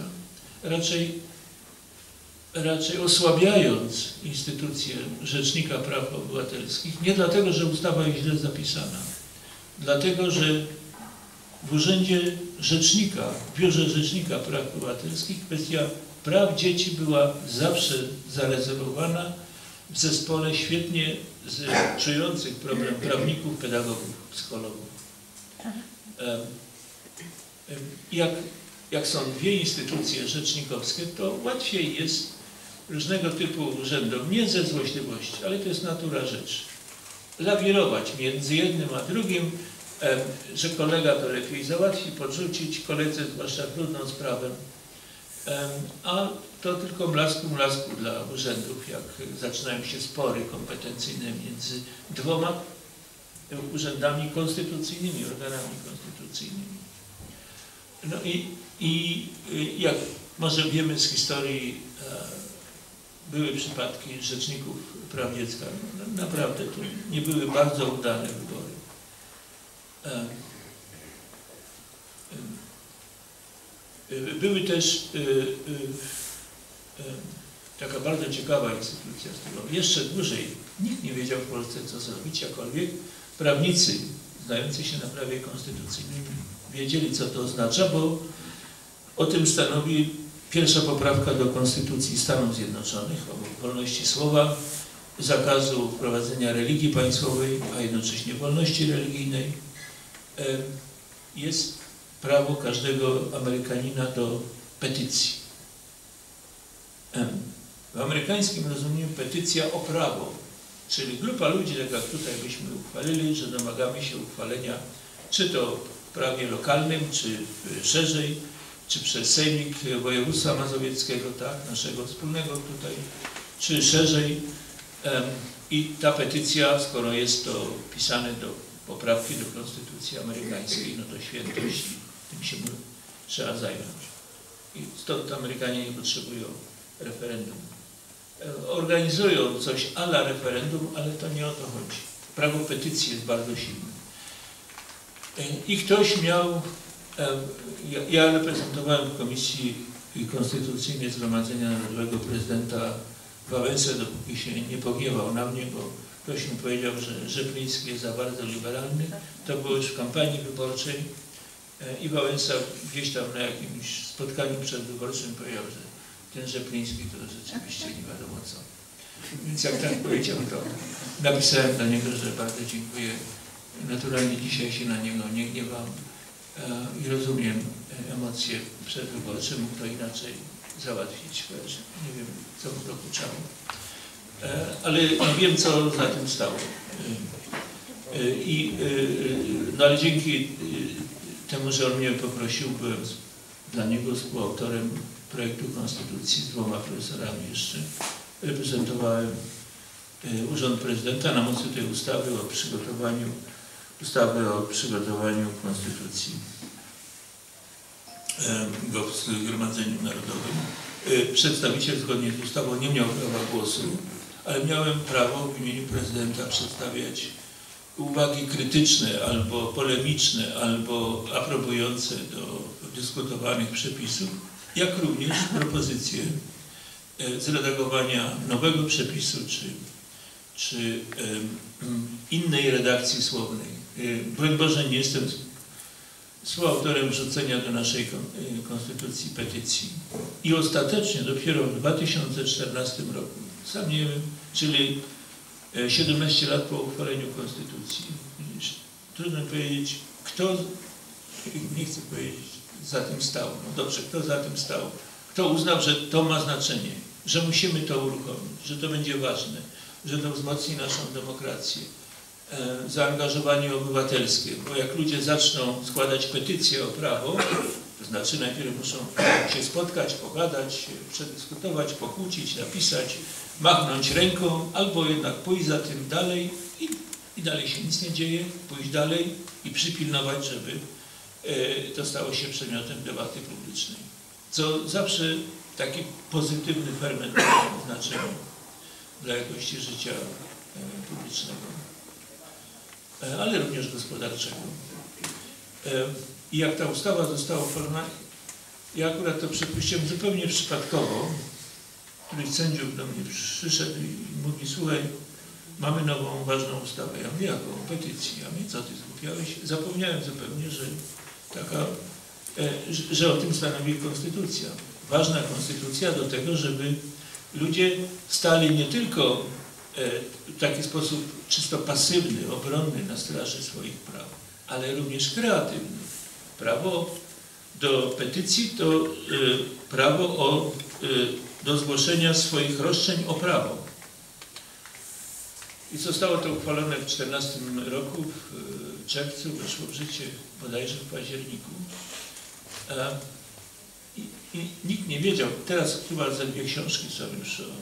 raczej osłabiając instytucję Rzecznika Praw Obywatelskich, nie dlatego, że ustawa jest źle zapisana, dlatego, że w Urzędzie Rzecznika, w Biurze Rzecznika Praw Obywatelskich kwestia praw dzieci była zawsze zarezerwowana w zespole świetnie czujących problem prawników, pedagogów, psychologów. Jak są dwie instytucje rzecznikowskie, to łatwiej jest różnego typu urzędom, nie ze złośliwości, ale to jest natura rzeczy, lawirować między jednym a drugim, że kolega to lepiej załatwi, podrzucić koledze, zwłaszcza trudną sprawę, a to tylko mlasku dla urzędów, jak zaczynają się spory kompetencyjne między dwoma urzędami konstytucyjnymi, organami konstytucyjnymi. No i jak może wiemy z historii były przypadki rzeczników praw dziecka. No, naprawdę to nie były bardzo udane wybory. Były też taka bardzo ciekawa instytucja, z którą jeszcze dłużej nikt nie wiedział w Polsce, co zrobić, jakkolwiek prawnicy znający się na prawie konstytucyjnym wiedzieli, co to oznacza, bo o tym stanowi pierwsza poprawka do Konstytucji Stanów Zjednoczonych o wolności słowa, zakazu prowadzenia religii państwowej, a jednocześnie wolności religijnej. Jest prawo każdego Amerykanina do petycji. W amerykańskim rozumieniu petycja o prawo, czyli grupa ludzi, tak jak tutaj byśmy uchwalili, że domagamy się uchwalenia, czy to w prawie lokalnym, czy szerzej, czy przez Sejmik Województwa Mazowieckiego, tak, naszego wspólnego tutaj, czy szerzej. I ta petycja, skoro jest to pisane do poprawki do Konstytucji Amerykańskiej, no to świętość i tym się trzeba zająć. I stąd Amerykanie nie potrzebują referendum. Organizują coś a la referendum, ale to nie o to chodzi. Prawo petycji jest bardzo silne. I ktoś miał, ja reprezentowałem w Komisji Konstytucyjnej Zgromadzenia Narodowego prezydenta Wałęsę, dopóki się nie pogniewał na mnie, bo ktoś mi powiedział, że Rzepliński jest za bardzo liberalny. To było już w kampanii wyborczej i Wałęsa gdzieś tam na jakimś spotkaniu przedwyborczym powiedział, że ten Rzepliński to rzeczywiście nie wiadomo co. Więc jak tak powiedział, to napisałem do niego, że bardzo dziękuję. Naturalnie dzisiaj się na niego nie gniewam i rozumiem emocje przedwyborcze, mógł to inaczej załatwić. Nie wiem, co mu dokuczało. Ale wiem, co za tym stało. No ale dzięki temu, że on mnie poprosił, byłem dla niego współautorem projektu konstytucji z 2 profesorami jeszcze. Reprezentowałem Urząd Prezydenta na mocy tej ustawy o przygotowaniu konstytucji w Zgromadzeniu Narodowym. Przedstawiciel zgodnie z ustawą nie miał prawa głosu, ale miałem prawo w imieniu prezydenta przedstawiać uwagi krytyczne, albo polemiczne, albo aprobujące do dyskutowanych przepisów, jak również propozycje zredagowania nowego przepisu, czy innej redakcji słownej. Broń Boże, nie jestem współautorem wrzucenia do naszej konstytucji petycji. I ostatecznie dopiero w 2014 roku, sam nie wiem, czyli 17 lat po uchwaleniu konstytucji, trudno powiedzieć, kto, nie chcę powiedzieć, za tym stał. No dobrze, kto za tym stał? Kto uznał, że to ma znaczenie, że musimy to uruchomić, że to będzie ważne, że to wzmocni naszą demokrację, zaangażowanie obywatelskie, bo jak ludzie zaczną składać petycje o prawo, to znaczy najpierw muszą się spotkać, pogadać, przedyskutować, pokłócić, napisać, machnąć ręką, albo jednak pójść za tym dalej i dalej się nic nie dzieje, pójść dalej i przypilnować, żeby to stało się przedmiotem debaty publicznej. Co zawsze taki pozytywny ferment ma znaczenie dla jakości życia publicznego, ale również gospodarczego. I jak ta ustawa została uchwalona, ja akurat to przepuściłem zupełnie przypadkowo. Któryś z sędziów do mnie przyszedł i mówi: słuchaj, mamy nową, ważną ustawę. Ja mówię: jaką? Petycji. Ja mówię: co ty zgłupiałeś? Zapomniałem zupełnie, że o tym stanowi konstytucja. Ważna konstytucja do tego, żeby ludzie stali nie tylko w taki sposób czysto pasywny, obronny na straży swoich praw, ale również kreatywny. Prawo do petycji to prawo do zgłoszenia swoich roszczeń o prawo. I zostało to uchwalone w 2014 roku, w czerwcu, weszło w życie bodajże w październiku. I nikt nie wiedział, teraz chyba ze 2 książki są już o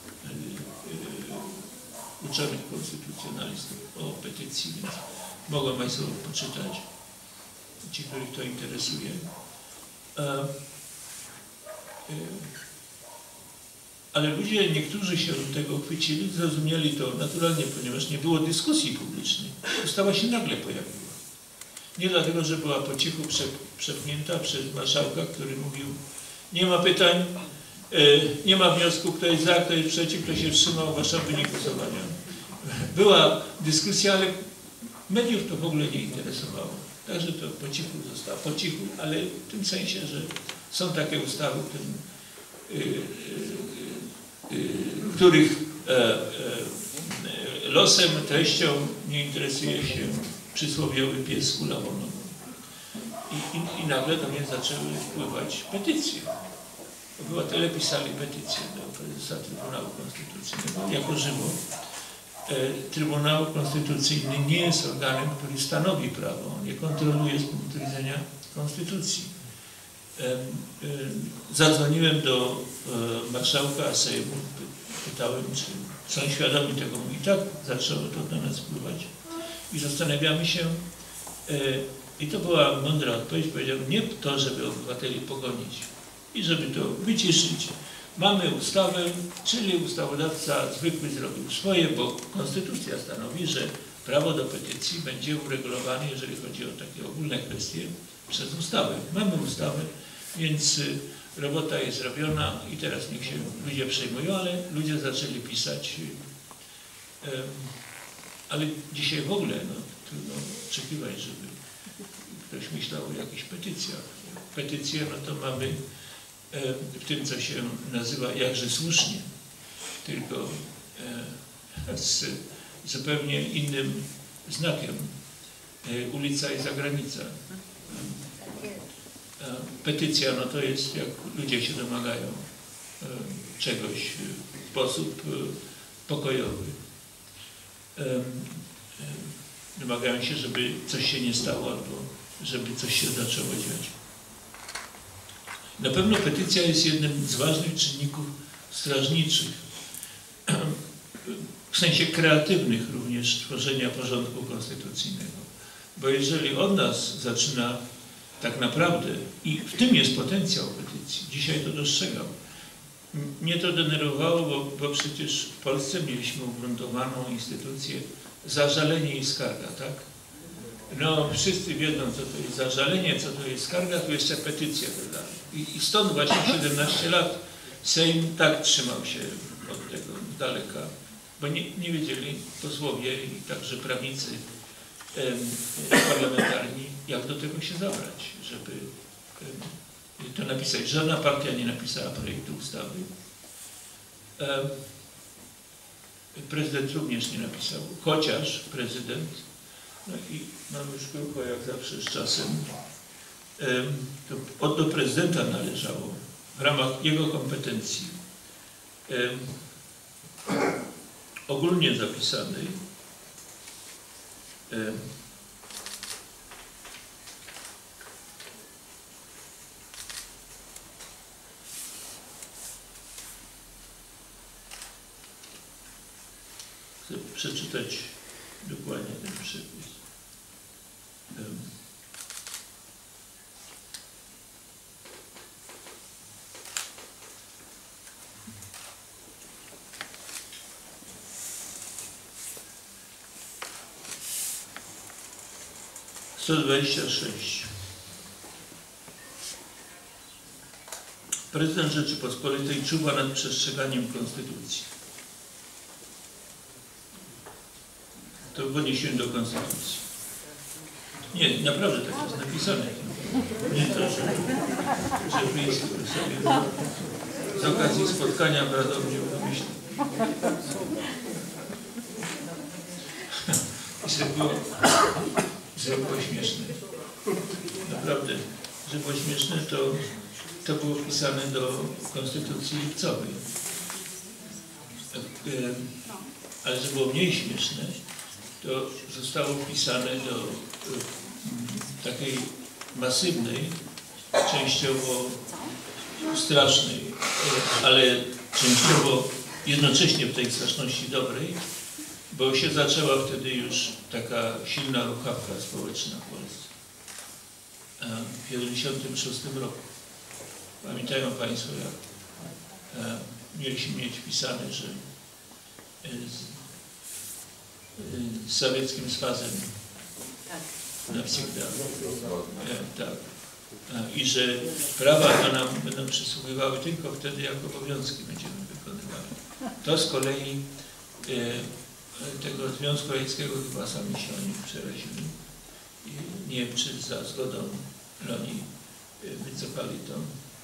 uczonych konstytucjonalistów o petycji, więc mogą Państwo poczytać, ci, których to interesuje. Ale ludzie, niektórzy się do tego chwycili, zrozumieli to naturalnie, ponieważ nie było dyskusji publicznej. Ustawa się nagle pojawiła. Nie dlatego, że była po cichu przepchnięta przez marszałka, który mówił, nie ma pytań, nie ma wniosku, kto jest za, kto jest przeciw, kto się wstrzymał, wasza wynik głosowania. Była dyskusja, ale mediów to w ogóle nie interesowało. Także to po cichu zostało, po cichu, ale w tym sensie, że są takie ustawy, których losem, treścią nie interesuje się przysłowiowy pies z kulą nogą. I nagle do mnie zaczęły wpływać petycje. Obywatele pisali petycje do prezesa Trybunału Konstytucyjnego jako żywo. Trybunał Konstytucyjny nie jest organem, który stanowi prawo. On je kontroluje z punktu widzenia konstytucji. Zadzwoniłem do marszałka Sejmu, pytałem, czy są świadomi tego. I tak zaczęło to do nas wpływać. I zastanawiamy się, i to była mądra odpowiedź, powiedział, nie to, żeby obywateli pogonić i żeby to wyciszyć. Mamy ustawę, czyli ustawodawca zwykły zrobił swoje, bo konstytucja stanowi, że prawo do petycji będzie uregulowane, jeżeli chodzi o takie ogólne kwestie, przez ustawę. Mamy ustawę, więc robota jest zrobiona i teraz niech się ludzie przejmują, ale ludzie zaczęli pisać. Ale dzisiaj w ogóle trudno oczekiwać, żeby ktoś myślał o jakichś petycjach. Petycje to mamy w tym, co się nazywa jakże słusznie, tylko z zupełnie innym znakiem. Ulica i zagranica. Petycja to jest, jak ludzie się domagają czegoś w sposób pokojowy. Domagają się, żeby coś się nie stało albo żeby coś się zaczęło dziać. Na pewno petycja jest jednym z ważnych czynników strażniczych, w sensie kreatywnych również tworzenia porządku konstytucyjnego. Bo jeżeli od nas zaczyna tak naprawdę, i w tym jest potencjał petycji, dzisiaj to dostrzegam, mnie to denerwowało, bo przecież w Polsce mieliśmy ugruntowaną instytucję zażalenie i skarga, tak? Wszyscy wiedzą, co to jest zażalenie, co to jest skarga, tu jeszcze petycja dodana. I stąd właśnie 17 lat Sejm tak trzymał się od tego z daleka, bo nie wiedzieli posłowie i także prawnicy parlamentarni, jak do tego się zabrać, żeby to napisać. Żadna partia nie napisała projektu ustawy. Prezydent również nie napisał, chociaż prezydent, i mam już krótko jak zawsze z czasem, to do prezydenta należało w ramach jego kompetencji ogólnie zapisanej chcę przeczytać dokładnie ten przepis. Sto 126. Prezydent Rzeczypospolitej czuwa nad przestrzeganiem Konstytucji. To w odniesieniu do Konstytucji. Nie, naprawdę tak jest napisane. Nie to, że Wiński sobie z okazji spotkania w Radomiu wymyślił. Że było śmieszne. Naprawdę, że było śmieszne, to było wpisane do Konstytucji lipcowej. Ale że było mniej śmieszne, to zostało wpisane do takiej masywnej, częściowo strasznej, ale częściowo jednocześnie w tej straszności dobrej, bo się zaczęła wtedy już taka silna ruchawka społeczna w Polsce. W 1976 roku. Pamiętają Państwo, jak mieliśmy mieć wpisane, że z Sowieckim Zwazem nawsігда. Tak. I że prawa to nam będą przysługiwały tylko wtedy, jak obowiązki będziemy wykonywali. To z kolei tego Związku Radzieckiego chyba sami się oni przerazili. I nie wiem, czy za zgodą oni wycofali to.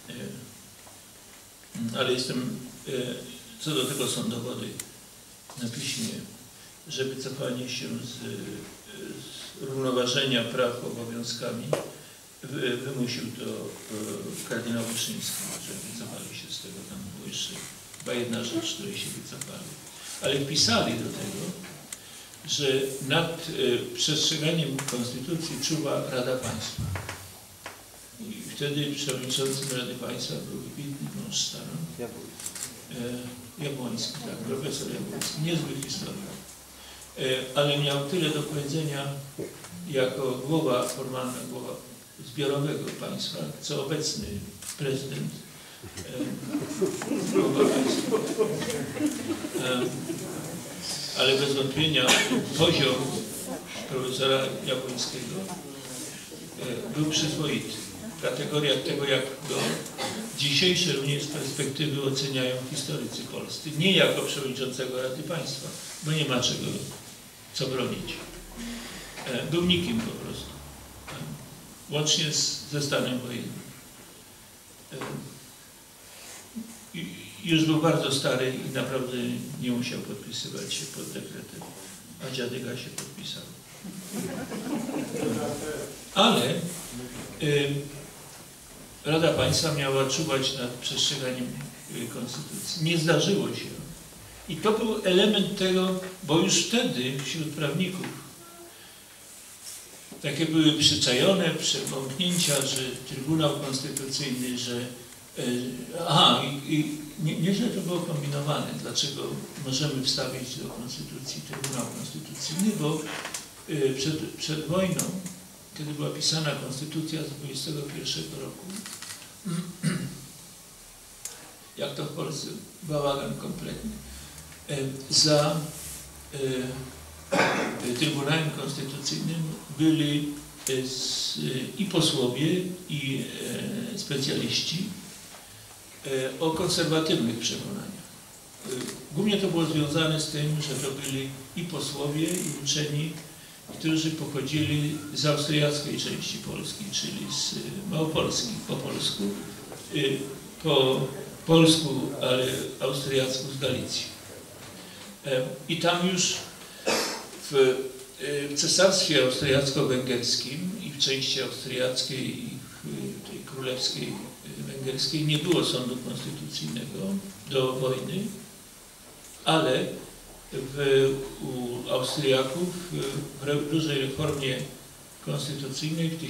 Ale jestem, co do tego są dowody na piśmie, że wycofanie się z równoważenia praw obowiązkami wymusił to kardynał Wyszyński, że wycofali się z tego. Tam była jeszcze chyba jedna rzecz, której się wycofali. Ale wpisali do tego, że nad przestrzeganiem Konstytucji czuwa Rada Państwa. I wtedy przewodniczącym Rady Państwa był wybitny mąż stanu. Jabłoński, tak, profesor Jabłoński, niezły historyk. Ale miał tyle do powiedzenia jako głowa, formalna głowa zbiorowego państwa, co obecny prezydent głowa państwa. Ale bez wątpienia poziom profesora Jabłońskiego był przyzwoity. W kategoriach tego, jak go dzisiejsze również z perspektywy oceniają historycy polscy. Nie jako przewodniczącego Rady Państwa, bo nie ma czego co bronić. Był nikim po prostu. Łącznie ze stanem wojennym. Już był bardzo stary i naprawdę nie musiał podpisywać się pod dekretem, a dziadyga się podpisał. Ale Rada Państwa miała czuwać nad przestrzeganiem Konstytucji. Nie zdarzyło się. I to był element tego, bo już wtedy wśród prawników takie były przyczajone przepomknięcia, że Trybunał Konstytucyjny, że nieźle to było kombinowane. Dlaczego możemy wstawić do Konstytucji Trybunał Konstytucyjny? Bo przed wojną, kiedy była pisana Konstytucja z 21 roku, jak to w Polsce, bałagan kompletny, za Trybunałem Konstytucyjnym byli i posłowie, i specjaliści o konserwatywnych przekonaniach. Głównie to było związane z tym, że to byli i posłowie, i uczeni, którzy pochodzili z austriackiej części Polski, czyli z Małopolski, po polsku, po polsku, ale austriacku z Galicji. I tam już w cesarstwie austriacko-węgierskim i w części austriackiej i w tej królewskiej węgierskiej nie było sądu konstytucyjnego do wojny, ale u Austriaków w dużej reformie konstytucyjnej w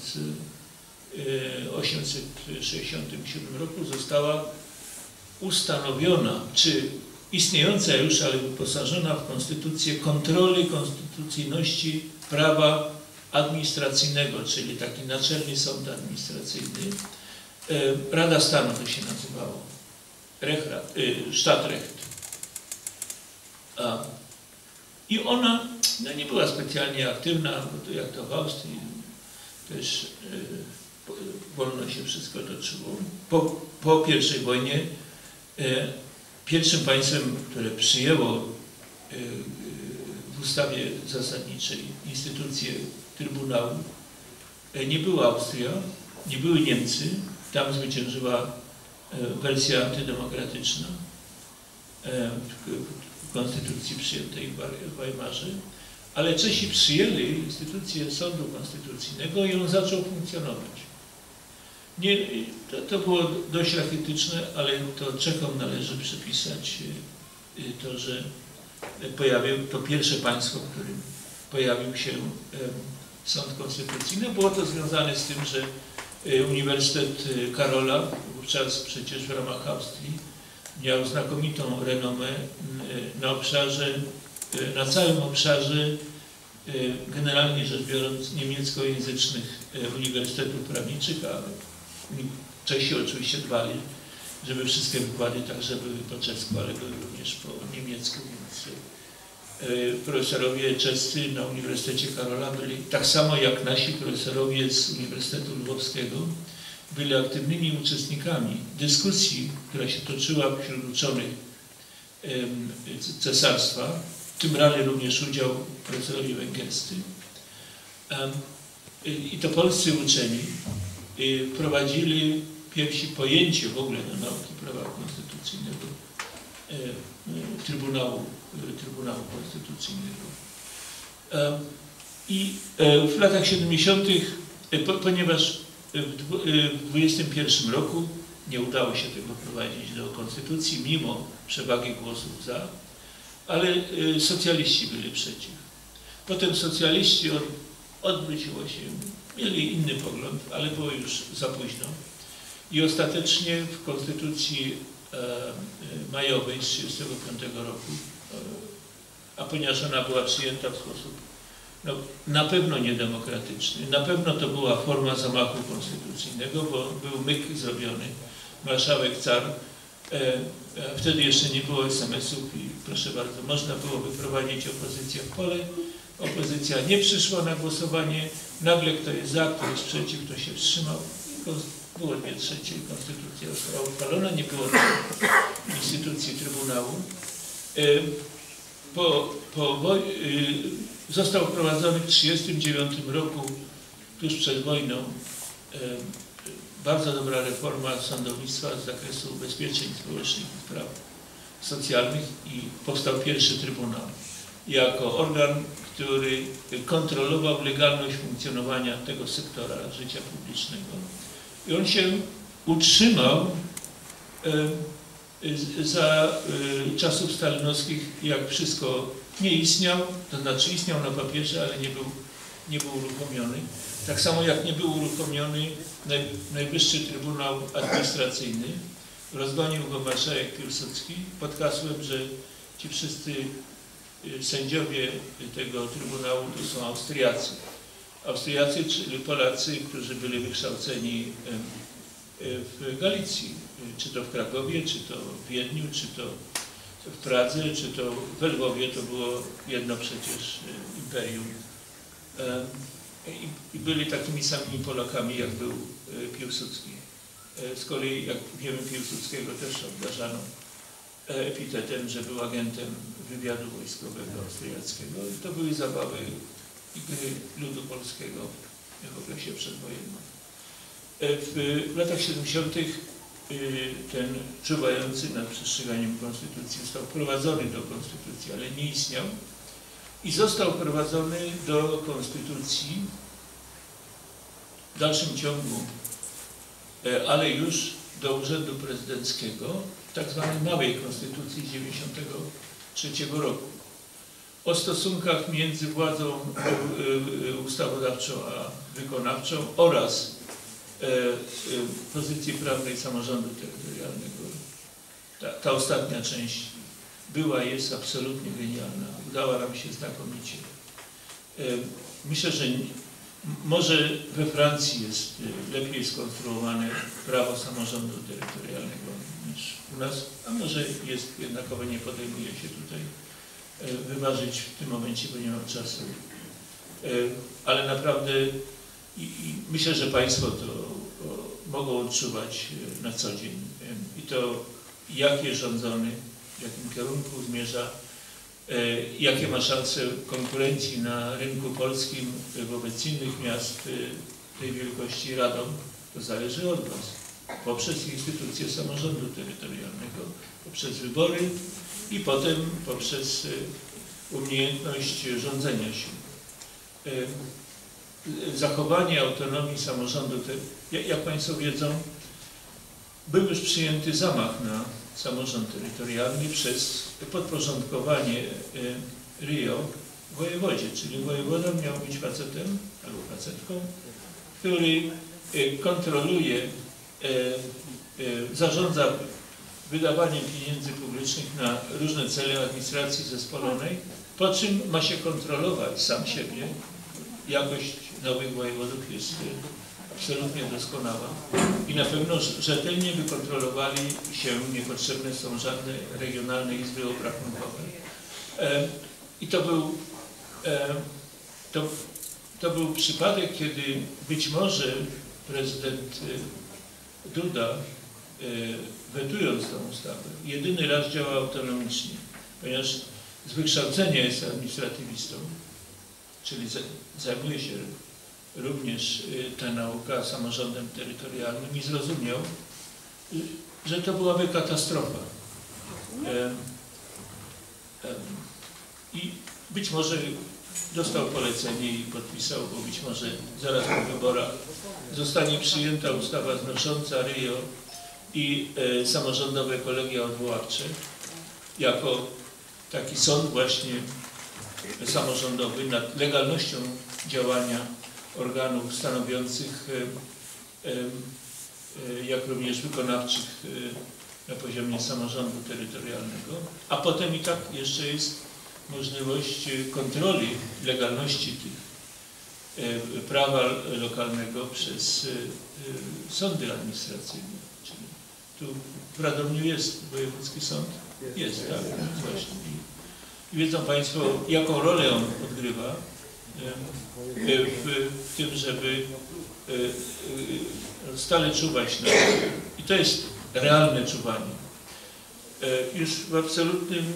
1867 roku została ustanowiona, czy istniejąca już, ale wyposażona w konstytucję kontroli konstytucyjności prawa administracyjnego, czyli taki naczelny sąd administracyjny. Rada Stanu to się nazywało. Stadtrecht. I ona nie była specjalnie aktywna, bo to jak to w Austrii też wolno się wszystko toczyło. Po I wojnie pierwszym państwem, które przyjęło w ustawie zasadniczej instytucję Trybunału, nie była Austria, nie były Niemcy, tam zwyciężyła wersja antydemokratyczna w konstytucji przyjętej w Weimarze, ale Czesi przyjęli instytucję sądu konstytucyjnego i on zaczął funkcjonować. To było dość rachityczne, ale to Czechom należy przypisać to, że to pierwsze państwo, w którym pojawił się sąd konstytucyjny. Było to związane z tym, że Uniwersytet Karola, wówczas przecież w ramach Austrii, miał znakomitą renomę na całym obszarze, generalnie rzecz biorąc, niemieckojęzycznych uniwersytetów prawniczych, ale Czesi oczywiście dbali, żeby wszystkie wykłady także były po czesku, ale były również po niemiecku, więc profesorowie czescy na Uniwersytecie Karola byli, tak samo jak nasi profesorowie z Uniwersytetu Lwowskiego, byli aktywnymi uczestnikami dyskusji, która się toczyła wśród uczonych cesarstwa. W tym brali również udział profesorowie węgierscy. I to polscy uczeni wprowadzili pierwsi pojęcie w ogóle do nauki prawa konstytucyjnego Trybunału Konstytucyjnego. I w latach 70., ponieważ w 21 roku nie udało się tego prowadzić do konstytucji, mimo przewagi głosów za, ale socjaliści byli przeciw. Potem socjaliści odwróciło się, mieli inny pogląd, ale było już za późno. I ostatecznie w konstytucji majowej z 1935 roku, a ponieważ ona była przyjęta w sposób na pewno niedemokratyczny, na pewno to była forma zamachu konstytucyjnego, bo był myk zrobiony, marszałek car, wtedy jeszcze nie było SMS-ów i proszę bardzo, można było wyprowadzić opozycję w pole, opozycja nie przyszła na głosowanie, nagle kto jest za, kto jest przeciw, kto się wstrzymał. Było 2/3, konstytucja została uchwalona, nie było instytucji Trybunału. Został wprowadzony w 1939 roku, tuż przed wojną, bardzo dobra reforma sądownictwa z zakresu ubezpieczeń społecznych i praw socjalnych i powstał pierwszy Trybunał jako organ, który kontrolował legalność funkcjonowania tego sektora życia publicznego. I on się utrzymał za czasów stalinowskich, jak wszystko nie istniał, to znaczy istniał na papierze, ale nie był uruchomiony. Tak samo jak nie był uruchomiony Najwyższy Trybunał Administracyjny. Rozgonił go marszałek Piłsudski pod hasłem, że ci wszyscy sędziowie tego Trybunału to są Austriacy. Austriacy, czyli Polacy, którzy byli wykształceni w Galicji, czy to w Krakowie, czy to w Wiedniu, czy to w Pradze, czy to w Lwowie, to było jedno przecież imperium. I byli takimi samymi Polakami, jak był Piłsudski. Z kolei, jak wiemy, Piłsudskiego też obdarzano epitetem, że był agentem wywiadu wojskowego austriackiego. I to były zabawy i gry ludu polskiego w okresie przedwojennym. W latach 70. ten czuwający nad przestrzeganiem konstytucji został wprowadzony do konstytucji, ale nie istniał i został wprowadzony do konstytucji w dalszym ciągu, ale już do urzędu prezydenckiego, tak zwanej małej konstytucji z 1993 roku. O stosunkach między władzą ustawodawczą a wykonawczą oraz pozycji prawnej samorządu terytorialnego. Ta ostatnia część była, jest absolutnie genialna. Udała nam się znakomicie. Myślę, że może we Francji jest lepiej skonstruowane prawo samorządu terytorialnego niż u nas, a może jest jednakowe, nie podejmuje się tutaj wyważyć w tym momencie, bo nie mam czasu. Ale naprawdę i myślę, że Państwo to mogą odczuwać na co dzień. I to jak jest rządzony, w jakim kierunku zmierza, jakie ma szanse konkurencji na rynku polskim wobec innych miast tej wielkości Radom, to zależy od Was. Poprzez instytucje samorządu terytorialnego, poprzez wybory i potem poprzez umiejętność rządzenia się. Zachowanie autonomii samorządu, jak Państwo wiedzą, był już przyjęty zamach na samorząd terytorialny przez podporządkowanie RIO wojewodzie, czyli wojewoda miał być facetem albo facetką, który kontroluje, zarządza wydawaniem pieniędzy publicznych na różne cele administracji zespolonej, po czym ma się kontrolować sam siebie. Jakość nowych wojewodów jest absolutnie doskonała i na pewno rzetelnie wykontrolowali się, niepotrzebne są żadne regionalne izby obrachunkowe. I to był przypadek, kiedy być może prezydent Duda, wetując tę ustawę, jedyny raz działa autonomicznie, ponieważ z wykształcenia jest administratywistą, czyli zajmuje się również ta nauka samorządem terytorialnym i zrozumiał, że to byłaby katastrofa. I być może dostał polecenie i podpisał, bo być może zaraz po wyborach zostanie przyjęta ustawa znosząca RIO i samorządowe kolegia odwoławcze jako taki sąd właśnie samorządowy nad legalnością działania organów stanowiących, jak również wykonawczych na poziomie samorządu terytorialnego, a potem i tak jeszcze jest możliwość kontroli legalności tych prawa lokalnego przez sądy administracyjne. Czyli tu w Radomiu jest wojewódzki sąd? Jest, tak, właśnie. I wiedzą Państwo, jaką rolę on odgrywa w tym, żeby stale czuwać na to. I to jest realne czuwanie. Już w absolutnym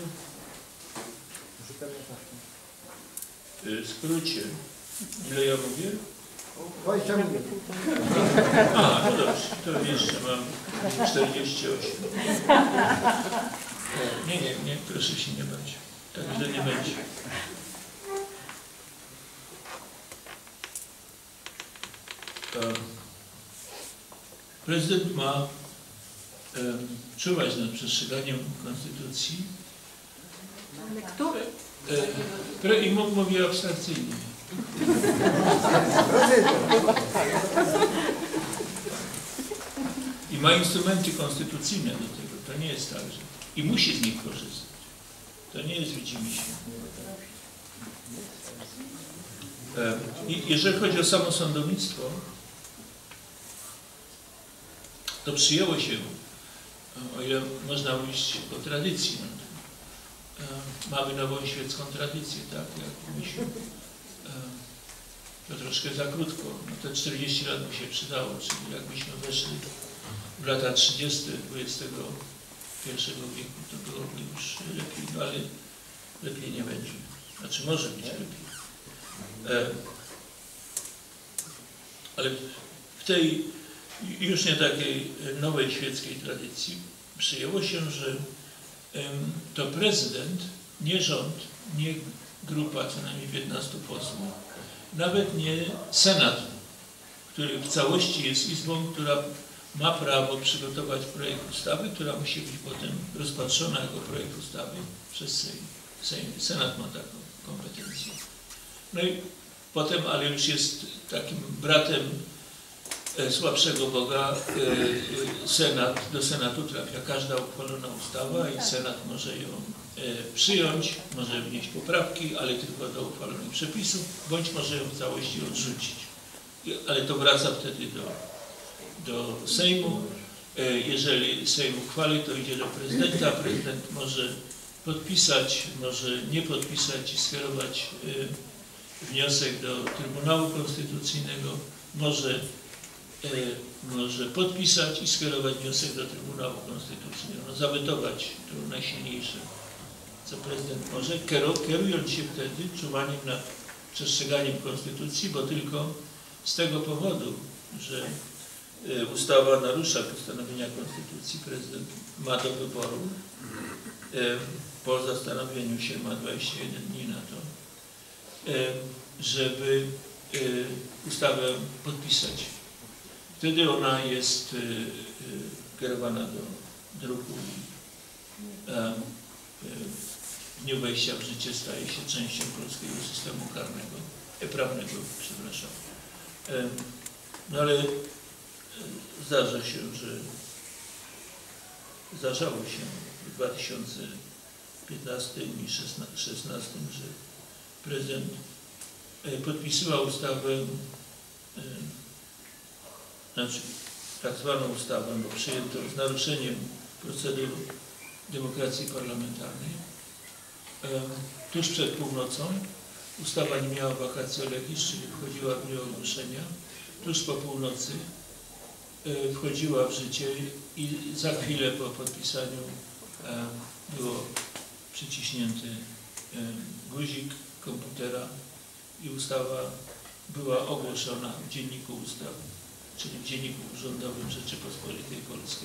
skrócie, ile ja mówię? 20 minut. A, no dobrze, to jeszcze mam 48. Nie, proszę się nie bać. Tak źle nie będzie. Prezydent ma czuwać nad przestrzeganiem konstytucji. Ale który? I mówię abstrakcyjnie. I ma instrumenty konstytucyjne do tego. To nie jest tak, że... I musi z nich korzystać. To nie jest widzimisię. I jeżeli chodzi o samo sądownictwo, to przyjęło się, o ile można mówić o tradycji, mamy nową świecką tradycję, tak, jak myśmy, to troszkę za krótko, no te 40 lat by się przydało, czyli jakbyśmy weszli w lata 30. XXI wieku, to byłoby już lepiej, no ale lepiej nie będzie, znaczy może być lepiej. Ale w tej już nie takiej nowej świeckiej tradycji przyjęło się, że to prezydent, nie rząd, nie grupa co najmniej 15 posłów, nawet nie Senat, który w całości jest izbą, która ma prawo przygotować projekt ustawy, która musi być potem rozpatrzona jako projekt ustawy przez Sejm. Senat ma taką kompetencję. No i potem, ale już jest takim bratem słabszego Boga, Senat, do Senatu trafia każda uchwalona ustawa i Senat może ją przyjąć, może wnieść poprawki, ale tylko do uchwalonych przepisów, bądź może ją w całości odrzucić. Ale to wraca wtedy do Sejmu. Jeżeli Sejm uchwali, to idzie do prezydenta. Prezydent może podpisać, może nie podpisać i skierować wniosek do Trybunału Konstytucyjnego, może podpisać i skierować wniosek do Trybunału Konstytucyjnego, zawetować to najsilniejsze, co prezydent może, kierując się wtedy czuwaniem nad przestrzeganiem Konstytucji, bo tylko z tego powodu, że ustawa narusza postanowienia Konstytucji, prezydent ma do wyboru, po zastanowieniu się ma 21 dni na to, żeby ustawę podpisać. Wtedy ona jest kierowana do druku i w dniu wejścia w życie staje się częścią polskiego systemu karnego, prawnego, przepraszam. No ale zdarzało się w 2015 i 2016, że prezydent podpisywał ustawę znaczy tak zwaną ustawę, bo przyjęto z naruszeniem procedur demokracji parlamentarnej. Tuż przed północą ustawa nie miała vacatio legis, czyli wchodziła w dniu ogłoszenia. Tuż po północy wchodziła w życie i za chwilę po podpisaniu było przyciśnięty guzik komputera i ustawa była ogłoszona w Dzienniku Ustaw, czyli w Dzienniku Urzędowym Rzeczypospolitej Polskiej,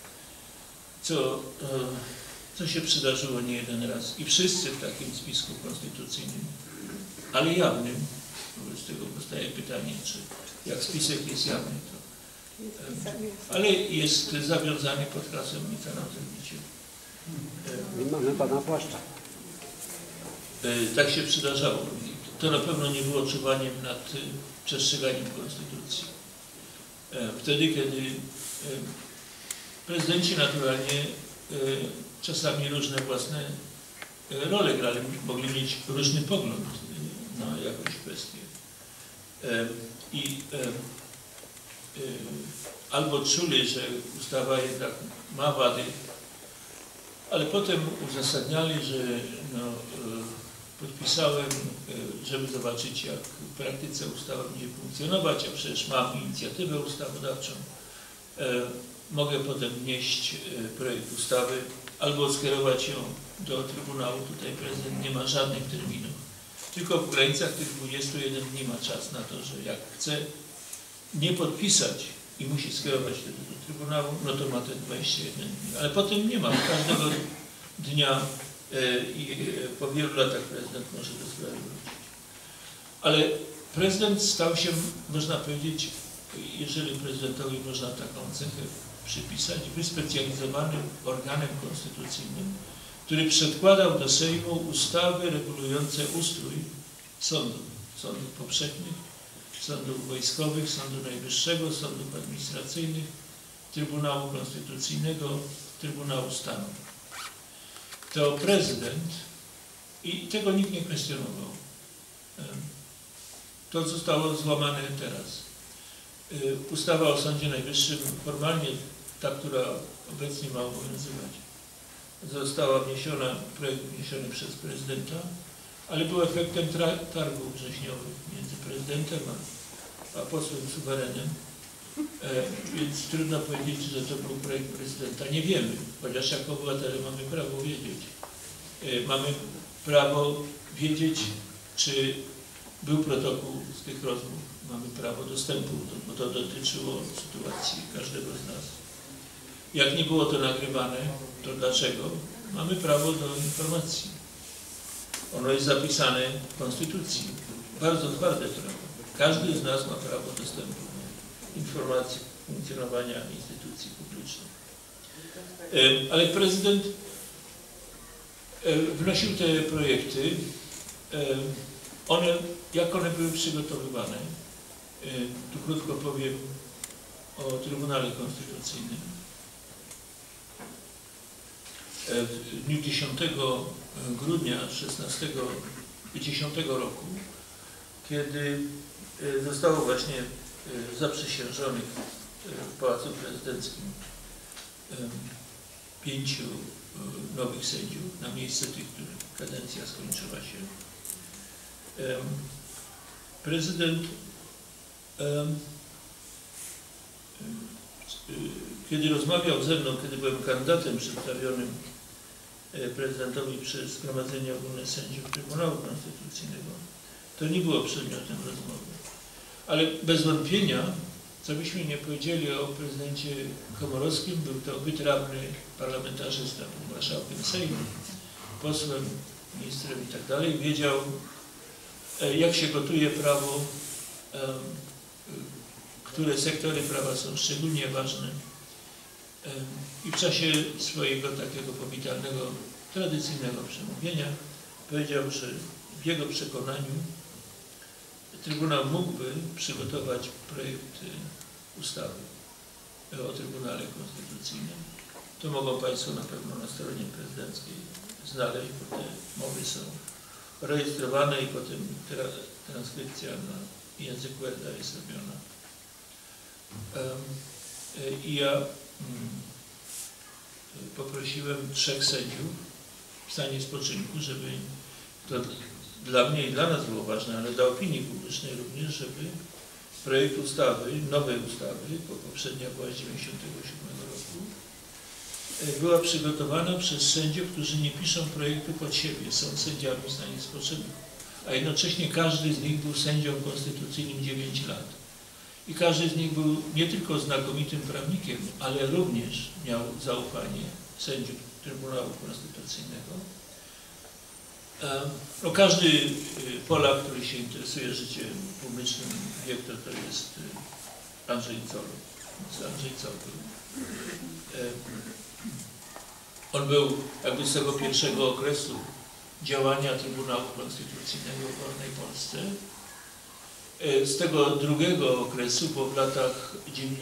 co się przydarzyło nie jeden raz. I wszyscy w takim spisku konstytucyjnym, ale jawnym, wobec tego powstaje pytanie, czy jak spisek jest jawny, to ale jest zawiązany pod hasłem nic nam zrobicie. Nie mamy pana płaszcza. Tak się przydarzało. To na pewno nie było czuwaniem nad przestrzeganiem konstytucji. Wtedy, kiedy prezydenci naturalnie czasami różne własne role grali, mogli mieć różny pogląd na jakąś kwestię. Albo czuli, że ustawa jednak ma wady, ale potem uzasadniali, że podpisałem, żeby zobaczyć, jak w praktyce ustawa będzie funkcjonować, a przecież mam inicjatywę ustawodawczą. Mogę potem wnieść projekt ustawy albo skierować ją do Trybunału. Tutaj prezydent nie ma żadnych terminów. Tylko w granicach tych 21 dni ma czas na to, że jak chce nie podpisać i musi skierować wtedy do Trybunału, no to ma te 21 dni. Ale potem nie ma. Każdego dnia i po wielu latach prezydent może do sprawy wrócić. Ale prezydent stał się, można powiedzieć, jeżeli prezydentowi można taką cechę przypisać, wyspecjalizowanym organem konstytucyjnym, który przedkładał do Sejmu ustawy regulujące ustrój sądów powszechnych, sądów wojskowych, Sądu Najwyższego, sądów administracyjnych, Trybunału Konstytucyjnego, Trybunału Stanu. To prezydent, i tego nikt nie kwestionował, to zostało złamane teraz. Ustawa o Sądzie Najwyższym, formalnie ta, która obecnie ma obowiązywać, została wniesiona, projekt wniesiony przez prezydenta, ale był efektem targów wrześniowych między prezydentem a posłem suwerenem, więc trudno powiedzieć, że to był projekt prezydenta. Nie wiemy, chociaż jako obywatele mamy prawo wiedzieć. Mamy prawo wiedzieć, czy był protokół z tych rozmów. Mamy prawo dostępu, bo to dotyczyło sytuacji każdego z nas. Jak nie było to nagrywane, to dlaczego? Mamy prawo do informacji. Ono jest zapisane w Konstytucji. Bardzo twarde prawo. Każdy z nas ma prawo dostępu do informacji funkcjonowania instytucji publicznych. Ale prezydent wnosił te projekty. Jak one były przygotowywane? Tu krótko powiem o Trybunale Konstytucyjnym. W dniu 10 grudnia 2010 roku, kiedy zostało właśnie zaprzysiężonych w Pałacu Prezydenckim 5 nowych sędziów na miejsce tych, których kadencja skończyła się, prezydent, kiedy rozmawiał ze mną, kiedy byłem kandydatem przedstawionym prezydentowi przez Zgromadzenie Ogólne Sędziów Trybunału Konstytucyjnego, to nie było przedmiotem rozmowy. Ale bez wątpienia, co byśmy nie powiedzieli o prezydencie Komorowskim, był to wytrawny parlamentarzysta, był marszałkiem Sejmu, posłem, ministrem i tak dalej, wiedział, jak się gotuje prawo, które sektory prawa są szczególnie ważne. I w czasie swojego takiego powitalnego, tradycyjnego przemówienia powiedział, że w jego przekonaniu Trybunał mógłby przygotować projekt ustawy o Trybunale Konstytucyjnym. To mogą Państwo na pewno na stronie prezydenckiej znaleźć, bo te mowy są rejestrowane i potem transkrypcja na języku RDA jest robiona. I ja poprosiłem 3 sędziów w stanie spoczynku, żeby to dla mnie i dla nas było ważne, ale dla opinii publicznej również, żeby projekt ustawy, nowej ustawy, bo poprzednia była z 1997 roku, była przygotowana przez sędziów, którzy nie piszą projektu pod siebie, są sędziami w stanie spoczynku, a jednocześnie każdy z nich był sędzią konstytucyjnym 9 lat. I każdy z nich był nie tylko znakomitym prawnikiem, ale również miał zaufanie sędziów Trybunału Konstytucyjnego. No, każdy Polak, który się interesuje życiem publicznym, wie, kto to jest Andrzej Zoll. On był jakby z tego pierwszego okresu działania Trybunału Konstytucyjnego w wolnej Polsce. Z tego drugiego okresu, bo w latach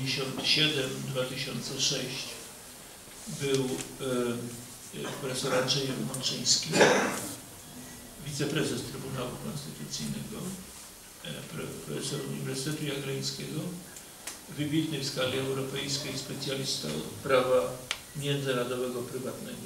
97-2006 był profesor Andrzej Mączyński, wiceprezes Trybunału Konstytucyjnego, profesor Uniwersytetu Jagiellońskiego, wybitny w skali europejskiej specjalista od prawa międzynarodowego prywatnego.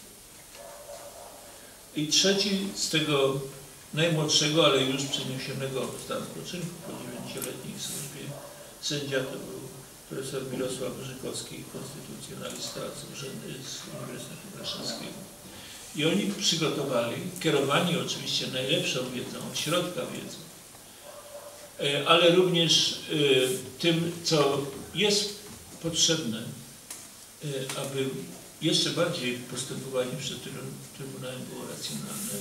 I trzeci z tego najmłodszego, ale już przeniesionego w stan spoczynku po 9-letniej służbie sędzia to był profesor Mirosław Żykowski, konstytucjonalista z Uniwersytetu Warszawskiego. I oni przygotowali, kierowani oczywiście najlepszą wiedzą, od środka wiedzy, ale również tym, co jest potrzebne, aby jeszcze bardziej postępowanie przed Trybunałem było racjonalne,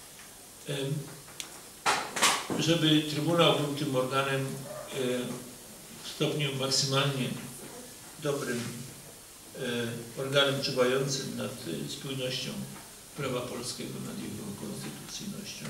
żeby Trybunał był tym organem w stopniu maksymalnie dobrym, organem czuwającym nad spójnością prawa polskiego, nad jego konstytucyjnością.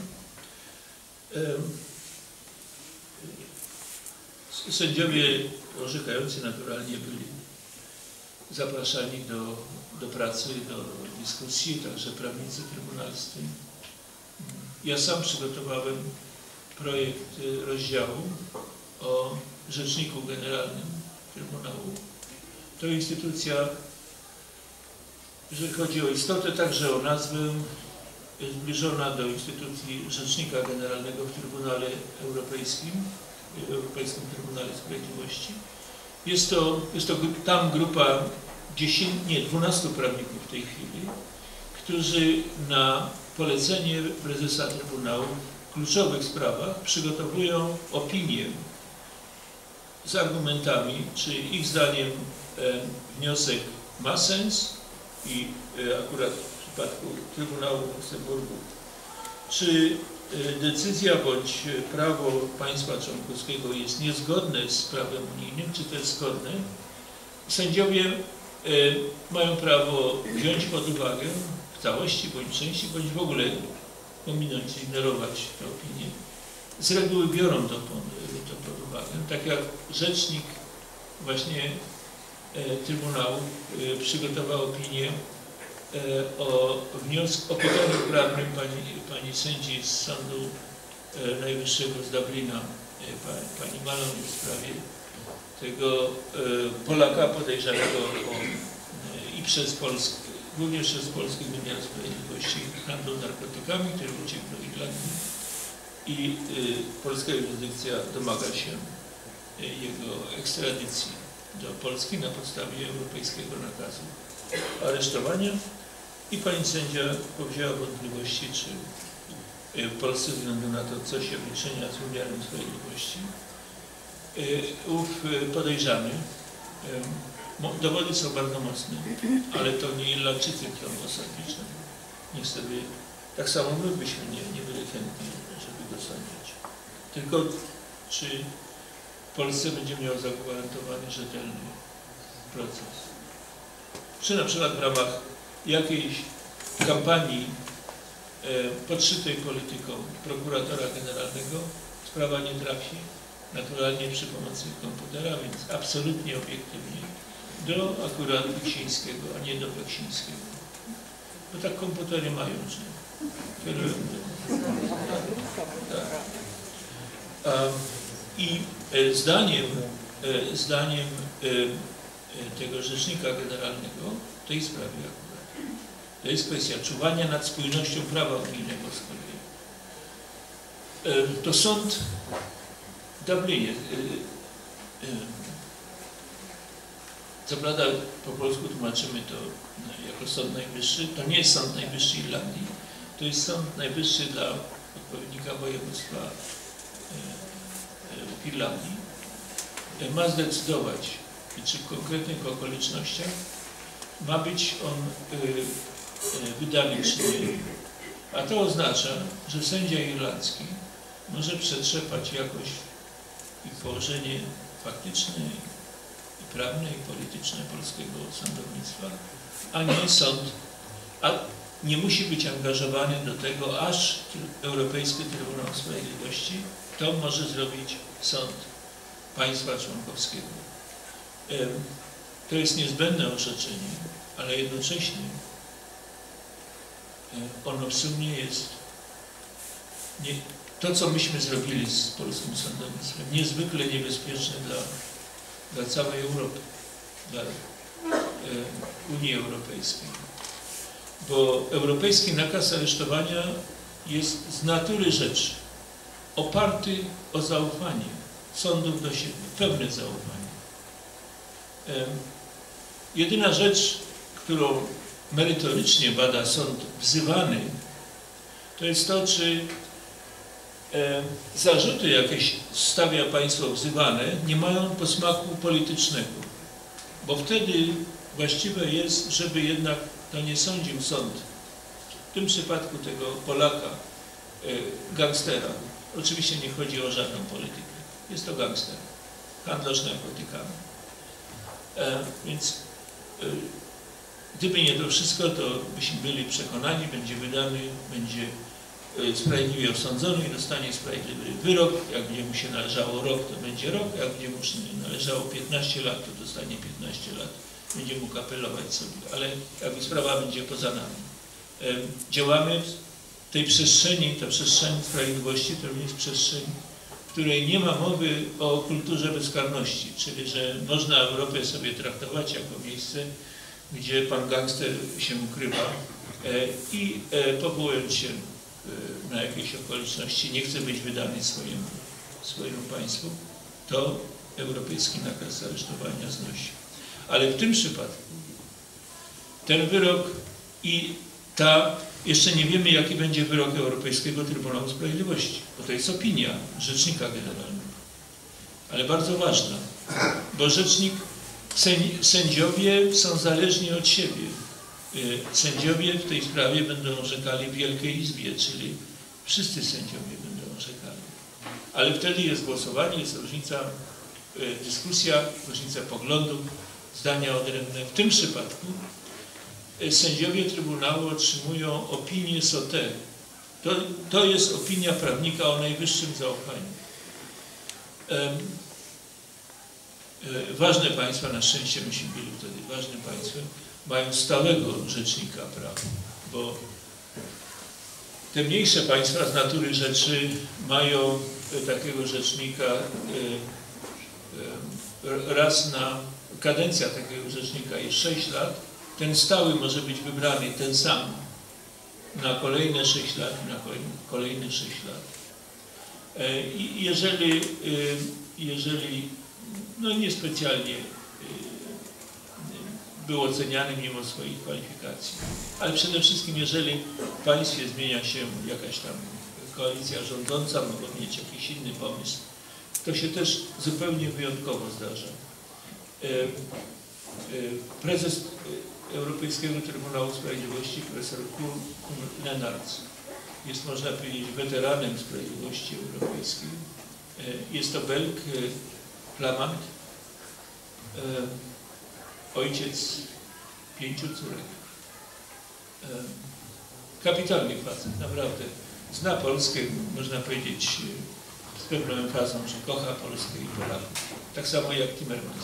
Sędziowie orzekający naturalnie byli zapraszani do pracy, do dyskusji, także prawnicy trybunalscy. Ja sam przygotowałem projekt rozdziału o Rzeczniku Generalnym Trybunału. To instytucja, jeżeli chodzi o istotę, także o nazwę, zbliżona do instytucji Rzecznika Generalnego w Trybunale Europejskim, Europejskim Trybunale Sprawiedliwości. Jest to tam grupa 12 prawników w tej chwili, którzy na polecenie prezesa Trybunału w kluczowych sprawach przygotowują opinię z argumentami, czy ich zdaniem wniosek ma sens i akurat w przypadku Trybunału w Luksemburgu, czy decyzja bądź prawo państwa członkowskiego jest niezgodne z prawem unijnym, czy też zgodne. Sędziowie mają prawo wziąć pod uwagę w całości, bądź części, bądź w ogóle pominąć, ignorować tę opinię. Z reguły biorą to pod uwagę. Tak jak rzecznik właśnie Trybunału przygotował opinię o pytaniu prawnym pani sędzi z Sądu Najwyższego z Dublina, pani Malon, w sprawie tego Polaka podejrzanego i przez Polskę, również przez polski wymiar sprawiedliwości, handlu narkotykami, który uciekł do Irlandii i polska jurysdykcja domaga się jego ekstradycji do Polski na podstawie europejskiego nakazu aresztowania i pani sędzia powzięła wątpliwości, czy w Polsce, ze względu na to, co się wyczynia z wymiarem sprawiedliwości, ów podejrzany, dowody są bardzo mocne, ale to nie Irlandczycy chcą osądzić. Niestety, tak samo my byśmy nie byli chętni, żeby go sądzić. Tylko czy w Polsce będzie miał zagwarantowany rzetelny proces. Czy na przykład w ramach jakiejś kampanii podszytej polityką prokuratora generalnego sprawa nie trafi naturalnie przy pomocy komputera, więc absolutnie obiektywnie do akurat Liksińskiego, a nie do Beksińskiego. Bo tak komputery mają, że kierują tak. I zdaniem zdaniem tego rzecznika generalnego w tej sprawie akurat. To jest kwestia czuwania nad spójnością prawa unijnego z kolei. To sąd w Dublinie, co prawda po polsku tłumaczymy to jako Sąd Najwyższy, to nie jest Sąd Najwyższy Irlandii, to jest Sąd Najwyższy dla odpowiednika województwa w Irlandii, ma zdecydować, czy w konkretnych okolicznościach ma być on wydany czy nie. A to oznacza, że sędzia irlandzki może przetrzepać jakoś ich położenie faktyczne, i prawne, i polityczne polskiego sądownictwa, a nie sąd, a nie musi być angażowany do tego, aż Europejski Trybunał Sprawiedliwości to może zrobić sąd państwa członkowskiego. To jest niezbędne orzeczenie, ale jednocześnie ono w sumie jest to, co myśmy zrobili z polskim sądownictwem, niezwykle niebezpieczne dla całej Europy, dla Unii Europejskiej. Bo europejski nakaz aresztowania jest z natury rzeczy oparty o zaufanie sądów do siebie, pełne zaufanie. Jedyna rzecz, którą merytorycznie bada sąd wzywany, to jest to, czy zarzuty jakieś stawia państwo wzywane nie mają posmaku politycznego, bo wtedy właściwe jest, żeby jednak to nie sądził sąd, w tym przypadku tego Polaka, gangstera. Oczywiście nie chodzi o żadną politykę, jest to gangster, handlarz narkotykami. Więc gdyby nie to wszystko, to byśmy byli przekonani, będzie wydany, będzie sprawiedliwie osądzony i dostanie sprawiedliwy wyrok. Jak będzie mu się należało rok, to będzie rok, jak będzie mu się należało 15 lat, to dostanie 15 lat. Będzie mógł apelować sobie, ale jakby sprawa będzie poza nami. Działamy w tej przestrzeni, ta przestrzeń sprawiedliwości to jest przestrzeń, w której nie ma mowy o kulturze bezkarności, czyli że można Europę sobie traktować jako miejsce, gdzie pan gangster się ukrywa i powołując się na jakieś okoliczności nie chce być wydany swojemu państwu, to europejski nakaz aresztowania znosi. Ale w tym przypadku ten wyrok i jeszcze nie wiemy, jaki będzie wyrok Europejskiego Trybunału Sprawiedliwości, bo to jest opinia Rzecznika Generalnego. Ale bardzo ważna, bo sędziowie są zależni od siebie. Sędziowie w tej sprawie będą orzekali w Wielkiej Izbie, czyli wszyscy sędziowie będą orzekali. Ale wtedy jest głosowanie, jest różnica, dyskusja, różnica poglądów, zdania odrębne. W tym przypadku sędziowie Trybunału otrzymują opinię SOTE. To jest opinia prawnika o najwyższym zaufaniu. Ważne państwa, na szczęście myśmy byli wtedy ważnym państwem, mają stałego rzecznika praw, bo te mniejsze państwa z natury rzeczy mają takiego rzecznika raz na kadencja takiego rzecznika jest 6 lat. Ten stały może być wybrany, ten sam, na kolejne 6 lat i na kolejne 6 lat. I jeżeli no niespecjalnie był oceniany mimo swoich kwalifikacji, ale przede wszystkim jeżeli w państwie zmienia się jakaś tam koalicja rządząca, mogą mieć jakiś inny pomysł, to się też zupełnie wyjątkowo zdarza. Prezes Europejskiego Trybunału Sprawiedliwości, profesor Kuhn-Lenaerts, jest, można powiedzieć, weteranem sprawiedliwości europejskiej. Jest to Belg, flamand, ojciec 5 córek. Kapitalny facet, naprawdę. Zna Polskę, można powiedzieć, z pewną emfazą, że kocha Polskę i Polaków. Tak samo jak Timmermans.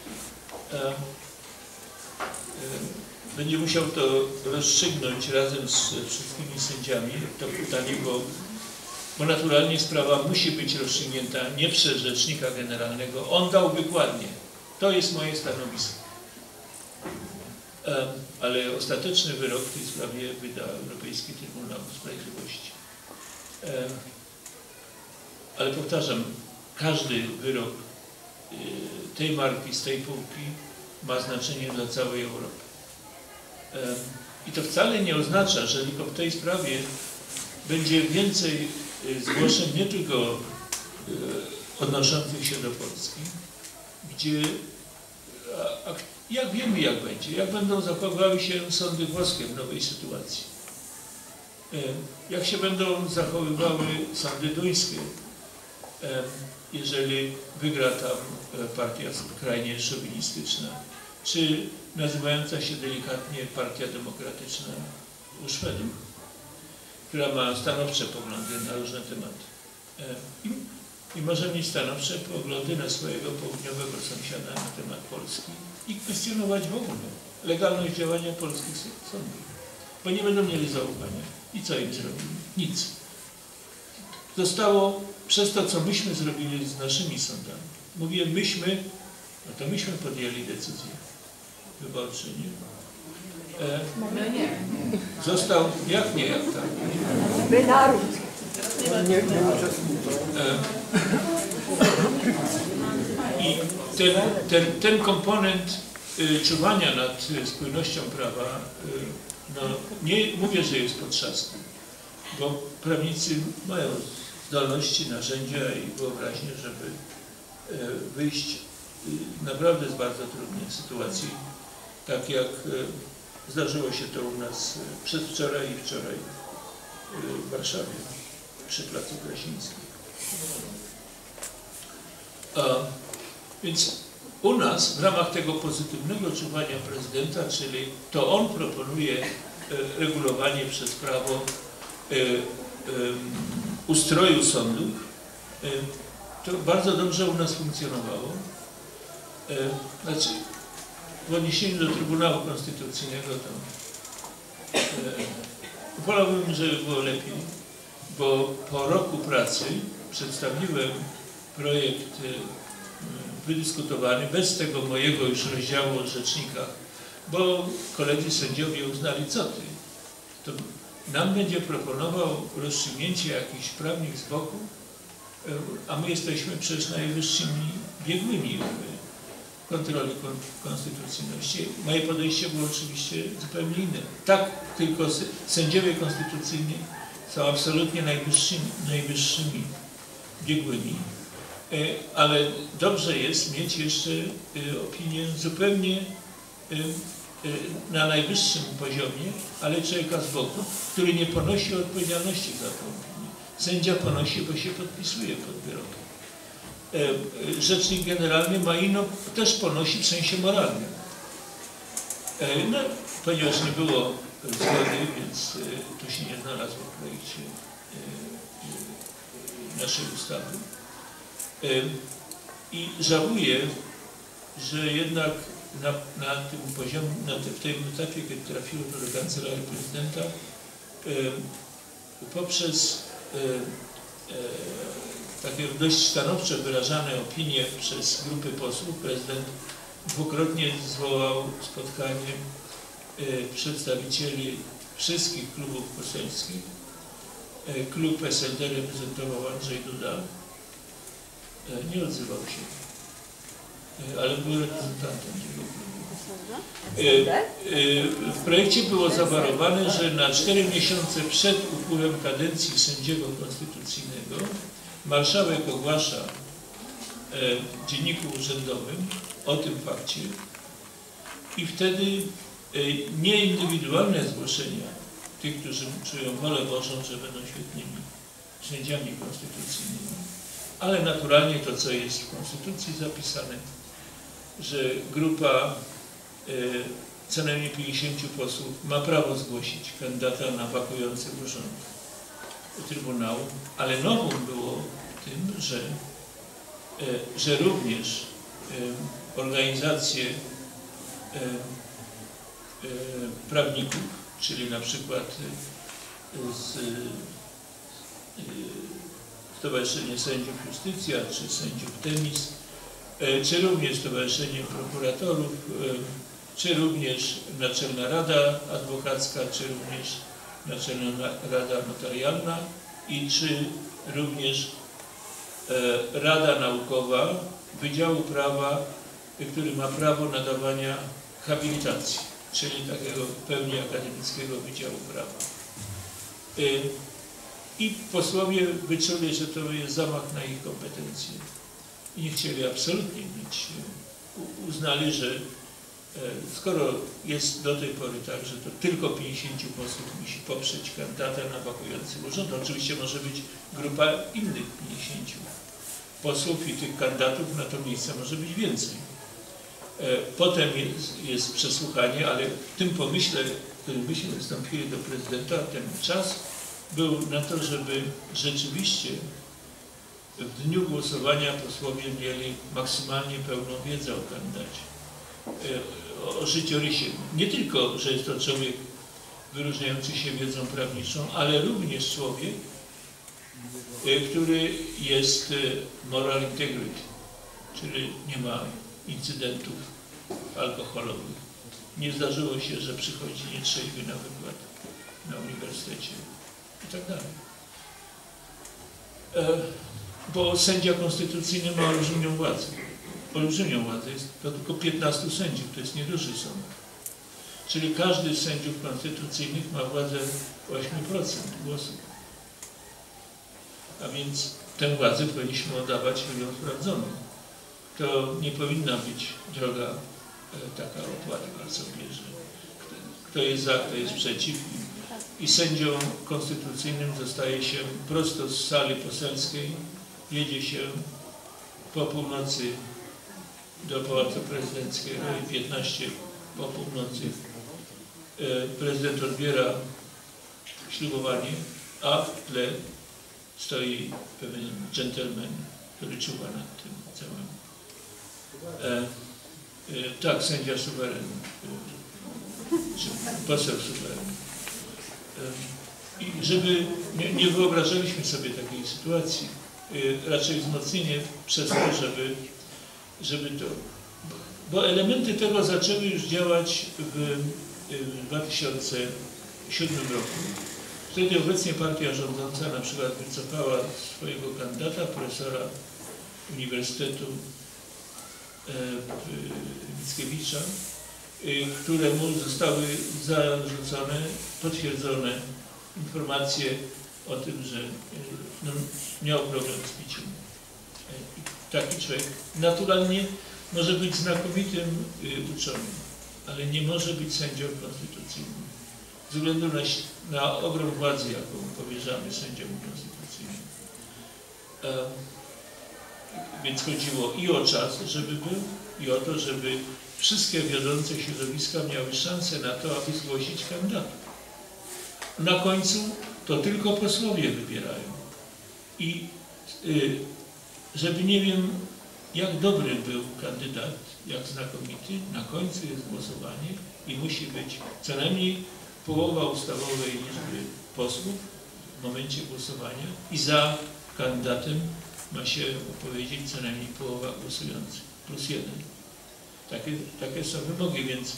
Będzie musiał to rozstrzygnąć razem z wszystkimi sędziami, to pytanie, bo bo naturalnie sprawa musi być rozstrzygnięta nie przez rzecznika generalnego. On dał wykładnię. To jest moje stanowisko. Ale ostateczny wyrok w tej sprawie wyda Europejski Trybunał Sprawiedliwości. Ale powtarzam, każdy wyrok tej marki, z tej półki ma znaczenie dla całej Europy. I to wcale nie oznacza, że tylko w tej sprawie będzie więcej zgłoszeń, nie tylko odnoszących się do Polski, gdzie, jak wiemy jak będzie, jak będą zachowywały się sądy włoskie w nowej sytuacji, jak się będą zachowywały sądy duńskie, jeżeli wygra tam partia skrajnie szowinistyczna, czy nazywająca się delikatnie Partia Demokratyczna u Szwedów, która ma stanowcze poglądy na różne tematy i może mieć stanowcze poglądy na swojego południowego sąsiada na temat Polski i kwestionować w ogóle legalność działania polskich sądów, bo nie będą mieli zaufania. I co im zrobili? Nic. Zostało przez to, co myśmy zrobili z naszymi sądami. Mówię myśmy, no to myśmy podjęli decyzję wyborcze, nie? Został, jak nie, jak tak? My naród. I ten komponent czuwania nad spójnością prawa, no, nie mówię, że jest potrzasny, bo prawnicy mają zdolności, narzędzia i wyobraźnię, żeby wyjść naprawdę z bardzo trudnej sytuacji, tak jak zdarzyło się to u nas przedwczoraj i wczoraj w Warszawie przy Placu Krasińskim. Więc u nas w ramach tego pozytywnego czuwania prezydenta, czyli to on proponuje regulowanie przez prawo ustroju sądów, to bardzo dobrze u nas funkcjonowało. Znaczy, w odniesieniu do Trybunału Konstytucyjnego to wolałbym, żeby było lepiej, bo po roku pracy przedstawiłem projekt wydyskutowany bez tego mojego już rozdziału o rzecznikach, bo koledzy sędziowie uznali, co ty, to nam będzie proponował rozstrzygnięcie jakichś prawnik z boku, a my jesteśmy przecież najwyższymi biegłymi w kontroli konstytucyjności. Moje podejście było oczywiście zupełnie inne. Tak, tylko sędziowie konstytucyjni są absolutnie najwyższymi biegłymi, ale dobrze jest mieć jeszcze opinię zupełnie na najwyższym poziomie, ale człowieka z boku, który nie ponosi odpowiedzialności za tę opinię. Sędzia ponosi, bo się podpisuje pod wyrokiem. Rzecznik generalny ma inną, też ponosi w sensie moralnym. No, ponieważ nie było zgody, więc to się nie znalazło w projekcie naszej ustawy. I żałuję, że jednak na tym poziomie, w tym etapie, kiedy trafiło to do Kancelarii Prezydenta, poprzez takie dość stanowcze wyrażane opinie przez grupy posłów, prezydent dwukrotnie zwołał spotkanie przedstawicieli wszystkich klubów poselskich. Klub SLD reprezentował Andrzej Duda. Nie odzywał się, ale był reprezentantem tego klubu. W projekcie było zawarowane, że na 4 miesiące przed upływem kadencji sędziego konstytucyjnego marszałek ogłasza w dzienniku urzędowym o tym fakcie i wtedy nie indywidualne zgłoszenia tych, którzy czują wolę Bożą, że będą świetnymi sędziami konstytucyjnymi, ale naturalnie to, co jest w Konstytucji zapisane, że grupa co najmniej 50 posłów ma prawo zgłosić kandydata na wakujący urząd Trybunału, ale nowum było tym, że również organizacje prawników, czyli na przykład Stowarzyszenie Sędziów Justycja, czy Sędziów Temis, czy również Stowarzyszenie Prokuratorów, czy również Naczelna Rada Adwokacka, czy również Naczelna Rada Notarialna i czy również Rada Naukowa Wydziału Prawa, który ma prawo nadawania habilitacji, czyli takiego pełni akademickiego Wydziału Prawa. I posłowie wyczuli, że to jest zamach na ich kompetencje i nie chcieli absolutnie mieć. Uznali, że skoro jest do tej pory tak, że to tylko 50 posłów musi poprzeć kandydata na wakujący urząd, oczywiście może być grupa innych 50 posłów i tych kandydatów na to miejsce może być więcej. Potem jest przesłuchanie, ale w tym pomyśle, w którym myśmy wystąpili do prezydenta, ten czas był na to, żeby rzeczywiście w dniu głosowania posłowie mieli maksymalnie pełną wiedzę o kandydacie, o życiorysie. Nie tylko, że jest to człowiek wyróżniający się wiedzą prawniczą, ale również człowiek, który jest moral integrity, czyli nie ma incydentów alkoholowych. Nie zdarzyło się, że przychodzi nietrzeźwy na wykład na uniwersytecie i tak dalej. Bo sędzia konstytucyjny ma olbrzymią władzę. Olbrzymią władzę. Jest to tylko 15 sędziów, to jest nieduży sąd. Czyli każdy z sędziów konstytucyjnych ma władzę 8% głosów. A więc tę władzę powinniśmy oddawać ludziom sprawdzonym. To nie powinna być droga taka opłatna sobie, że kto jest za, kto jest przeciw. I sędzią konstytucyjnym zostaje się prosto z sali poselskiej, jedzie się po północy do Pałacu Prezydenckiego i 15 po północy prezydent odbiera ślubowanie, a w tle stoi pewien dżentelmen, który czuwa nad tym całym. Tak, sędzia suweren, czy poseł suweren. I żeby nie wyobrażaliśmy sobie takiej sytuacji, raczej wzmocnienie przez to, żeby to... Bo elementy tego zaczęły już działać w 2007 roku. Wtedy obecnie partia rządząca na przykład wycofała swojego kandydata, profesora Uniwersytetu Mickiewicza, któremu zostały zarzucone, potwierdzone informacje o tym, że miał problem z piciem. Taki człowiek naturalnie może być znakomitym uczonym, ale nie może być sędzią konstytucyjnym. Ze względu na ogrom władzy, jaką powierzamy sędziom konstytucyjnym. Więc chodziło i o czas, żeby był, i o to, żeby wszystkie wiodące środowiska miały szansę na to, aby zgłosić kandydatów. Na końcu to tylko posłowie wybierają. I żeby nie wiem, jak dobry był kandydat, jak znakomity, na końcu jest głosowanie i musi być co najmniej połowa ustawowej liczby posłów w momencie głosowania i za kandydatem ma się opowiedzieć co najmniej połowa głosujących, plus jeden. Takie są wymogi, więc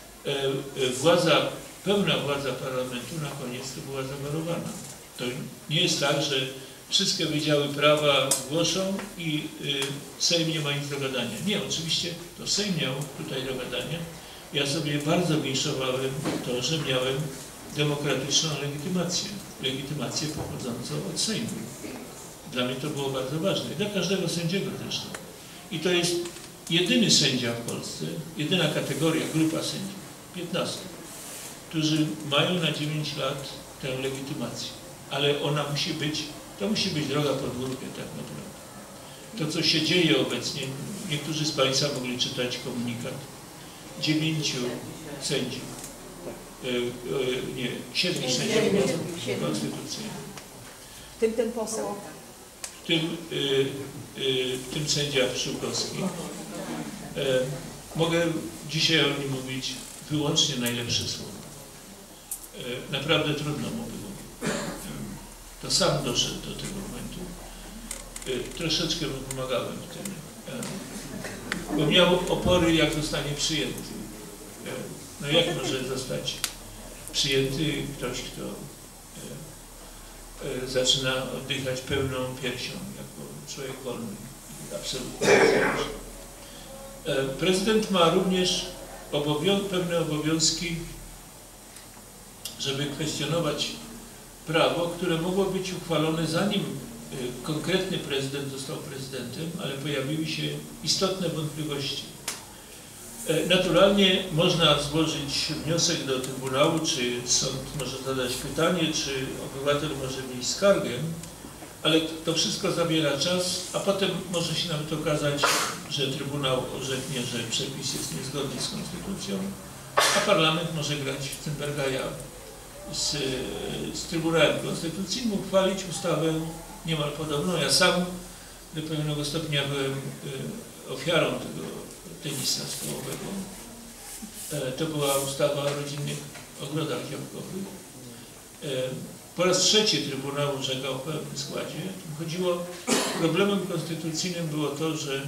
pełna władza parlamentu na koniec to była zawarowana. To nie jest tak, że wszystkie wydziały prawa zgłoszą i Sejm nie ma nic do gadania. Nie, oczywiście to Sejm miał tutaj do gadania. Ja sobie bardzo winszowałem to, że miałem demokratyczną legitymację pochodzącą od Sejmu. Dla mnie to było bardzo ważne. Dla każdego sędziego zresztą. I to jest jedyny sędzia w Polsce, jedyna kategoria, grupa sędziów, 15, którzy mają na 9 lat tę legitymację. Ale ona musi być, to musi być droga podwórka tak naprawdę. To, co się dzieje obecnie, niektórzy z Państwa mogli czytać komunikat 9 sędziów, 7 sędziów konstytucyjnych. W tym ten poseł. W tym sędzia Pszczółkowski. Mogę dzisiaj o nim mówić wyłącznie najlepsze słowa. Naprawdę trudno mu było. To sam doszedł do tego momentu. troszeczkę mu pomagałem w tym, bo miał opory, jak zostanie przyjęty. No jak może zostać przyjęty ktoś, kto zaczyna oddychać pełną piersią, jako człowiek wolny. Absolutnie. Prezydent ma również pewne obowiązki, żeby kwestionować prawo, które mogło być uchwalone zanim konkretny prezydent został prezydentem, ale pojawiły się istotne wątpliwości. Naturalnie można złożyć wniosek do Trybunału, czy sąd może zadać pytanie, czy obywatel może wnieść skargę, ale to wszystko zabiera czas, a potem może się nawet okazać, że Trybunał orzeknie, że przepis jest niezgodny z konstytucją, a parlament może grać w Cymbergaja z Trybunałem Konstytucyjnym, uchwalić ustawę niemal podobną. Ja sam do pewnego stopnia byłem ofiarą tego tenisa stołowego. To była ustawa o rodzinnych ogrodach działkowych. Po raz trzeci Trybunał orzekał w pełnym składzie. Chodziło, problemem konstytucyjnym było to, że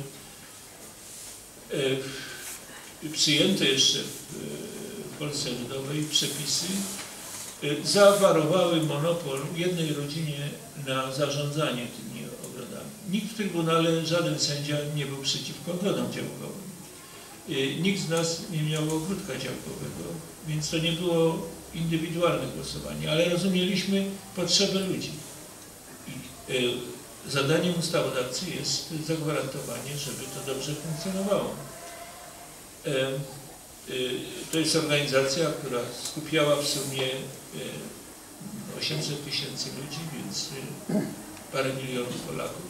przyjęte jeszcze w Polsce Ludowej przepisy zawarowały monopol jednej rodzinie na zarządzanie tymi ogrodami. Nikt w Trybunale, żaden sędzia nie był przeciwko ogrodom działkowym. Nikt z nas nie miał ogródka działkowego, więc to nie było indywidualne głosowanie, ale rozumieliśmy potrzebę ludzi. I zadaniem ustawodawcy jest zagwarantowanie, żeby to dobrze funkcjonowało. To jest organizacja, która skupiała w sumie 800 000 ludzi, więc parę milionów Polaków.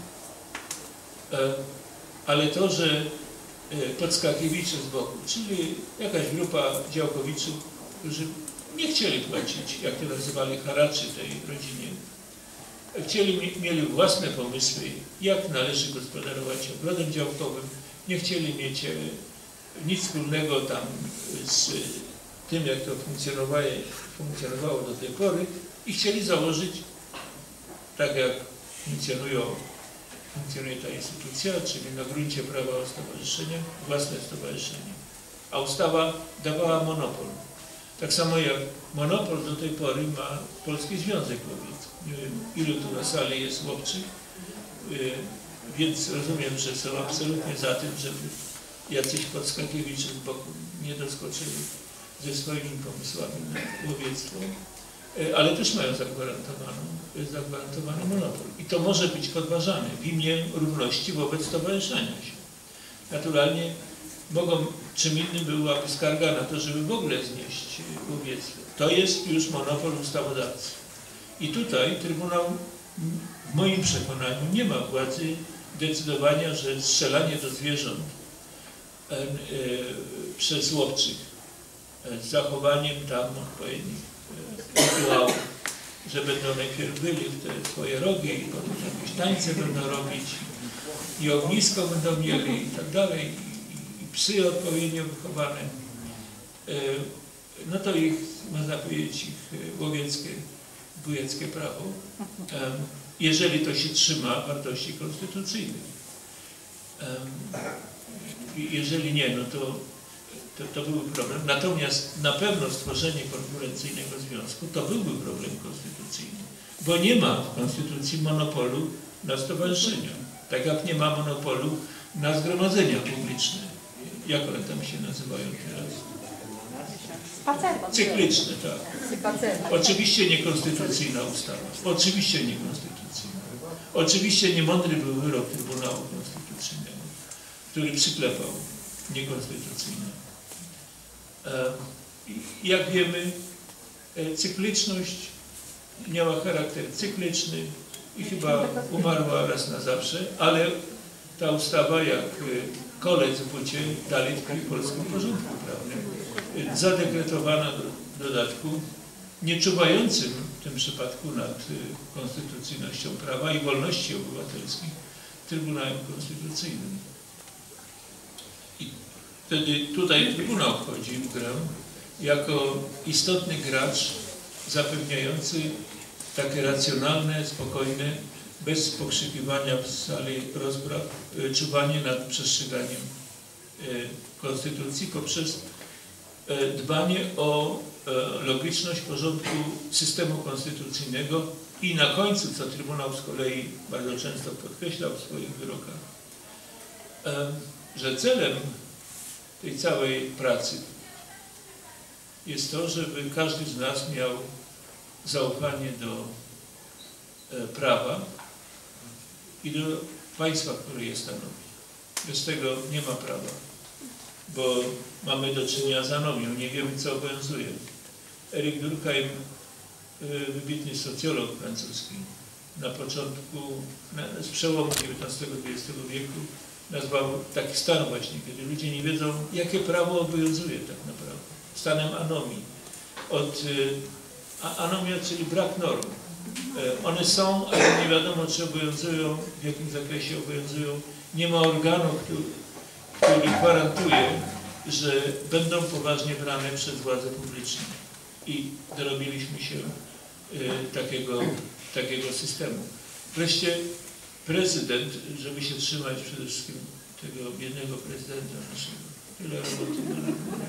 Ale to, że podskakiewicze z boku, czyli jakaś grupa działkowiczów, którzy nie chcieli płacić, jak to nazywali, haraczy tej rodzinie. Mieli własne pomysły, jak należy gospodarować ogrodem działkowym, nie chcieli mieć nic wspólnego tam z tym, jak to funkcjonowało do tej pory i chcieli założyć, tak jak funkcjonuje ta instytucja, czyli na gruncie prawa o stowarzyszenia, własne stowarzyszenie. A ustawa dawała monopol. Tak samo jak monopol do tej pory ma Polski Związek Łowiecki. Nie wiem, ilu tu na sali jest łowczych, więc rozumiem, że są absolutnie za tym, żeby jacyś podskakiewicze z boku nie doskoczyli ze swoimi pomysłami na łowiectwo, ale też mają zagwarantowany monopol. I to może być podważane w imię równości wobec stowarzyszenia się. Naturalnie czym innym byłaby skarga na to, żeby w ogóle znieść łowiectwo. To jest już monopol ustawodawcy. I tutaj Trybunał, w moim przekonaniu, nie ma władzy decydowania, że strzelanie do zwierząt przez łowczych z zachowaniem tam odpowiednich rytuałów, że będą najpierw byli w te swoje rogi i potem jakieś tańce będą robić i ognisko będą mieli i tak dalej, i psy odpowiednio wychowane, no to ich, można powiedzieć, ich łowieckie, wujeckie prawo, jeżeli to się trzyma wartości konstytucyjnych. Jeżeli nie, no to byłby problem. Natomiast na pewno stworzenie konkurencyjnego związku to byłby problem konstytucyjny, bo nie ma w konstytucji monopolu na stowarzyszenia, tak jak nie ma monopolu na zgromadzenia publiczne. Jak one tam się nazywają teraz? Cykliczne, tak. Oczywiście niekonstytucyjna ustawa. Oczywiście niekonstytucyjna. Oczywiście niemądry był wyrok Trybunału Konstytucyjnego, który przyklepał niekonstytucyjne. Jak wiemy, cykliczność miała charakter cykliczny i chyba umarła raz na zawsze, ale ta ustawa, jak kolec w bucie, dalej tkwi w polskim porządku prawnym. Zadekretowana w dodatku, nie czuwającym w tym przypadku nad konstytucyjnością prawa i wolności obywatelskich Trybunałem Konstytucyjnym. I wtedy tutaj Trybunał wchodzi w grę jako istotny gracz zapewniający takie racjonalne, spokojne bez pokrzykiwania w sali rozpraw, czuwanie nad przestrzeganiem konstytucji poprzez dbanie o logiczność porządku systemu konstytucyjnego i na końcu, co Trybunał z kolei bardzo często podkreślał w swoich wyrokach, że celem tej całej pracy jest to, żeby każdy z nas miał zaufanie do prawa i do państwa, które je stanowi. Bez tego nie ma prawa, bo mamy do czynienia z anomią, nie wiemy, co obowiązuje. Eric Durkheim, wybitny socjolog francuski, na początku, z przełomu XIX-XX wieku nazwał taki stan właśnie, kiedy ludzie nie wiedzą, jakie prawo obowiązuje tak naprawdę. Stanem anomii. Anomia, czyli brak norm. One są, ale nie wiadomo, czy obowiązują, w jakim zakresie obowiązują. Nie ma organu, który gwarantuje, że będą poważnie brane przez władze publiczne. I dorobiliśmy się takiego systemu. Wreszcie prezydent, żeby się trzymać przede wszystkim tego biednego prezydenta naszego. Tyle roboty.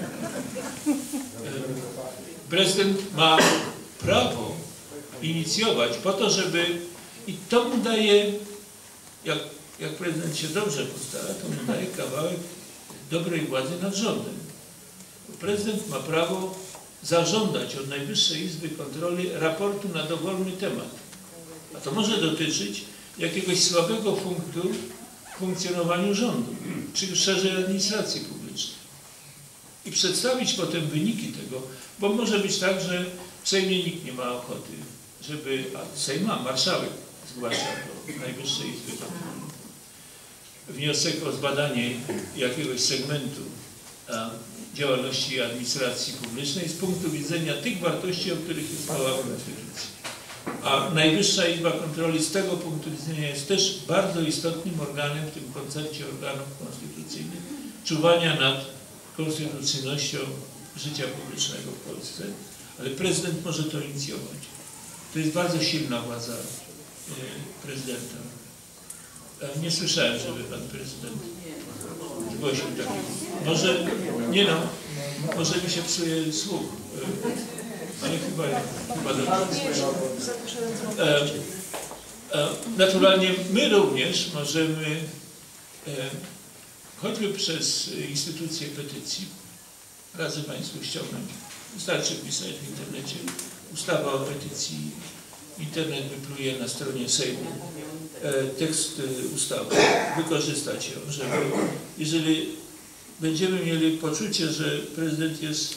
Prezydent ma prawo inicjować po to, żeby... I to mu daje, jak prezydent się dobrze postara, to mu daje kawałek dobrej władzy nad rządem. Prezydent ma prawo zażądać od Najwyższej Izby Kontroli raportu na dowolny temat. A to może dotyczyć jakiegoś słabego punktu w funkcjonowaniu rządu, czy szerzej administracji publicznej. I przedstawić potem wyniki tego, bo może być tak, że w Sejmie nikt nie ma ochoty, żeby... A Sejm ma, marszałek zgłasza do Najwyższej Izby Kontroli wniosek o zbadanie jakiegoś segmentu działalności administracji publicznej z punktu widzenia tych wartości, o których jest mowa w Konstytucji. A Najwyższa Izba Kontroli z tego punktu widzenia jest też bardzo istotnym organem w tym koncercie organów konstytucyjnych czuwania nad konstytucyjnością życia publicznego w Polsce, ale prezydent może to inicjować. To jest bardzo silna władza prezydenta. Nie słyszałem, żeby pan prezydent zgłosił taki. Może, nie no, może mi się psuje słuch, ale chyba dobrze. Naturalnie my również możemy, choćby przez instytucję petycji, radzę Państwu ściągnąć, wystarczy wpisać w internecie ustawa o petycji, internet wypluje na stronie Sejmu tekst ustawy, wykorzystać ją, żeby, jeżeli będziemy mieli poczucie, że prezydent jest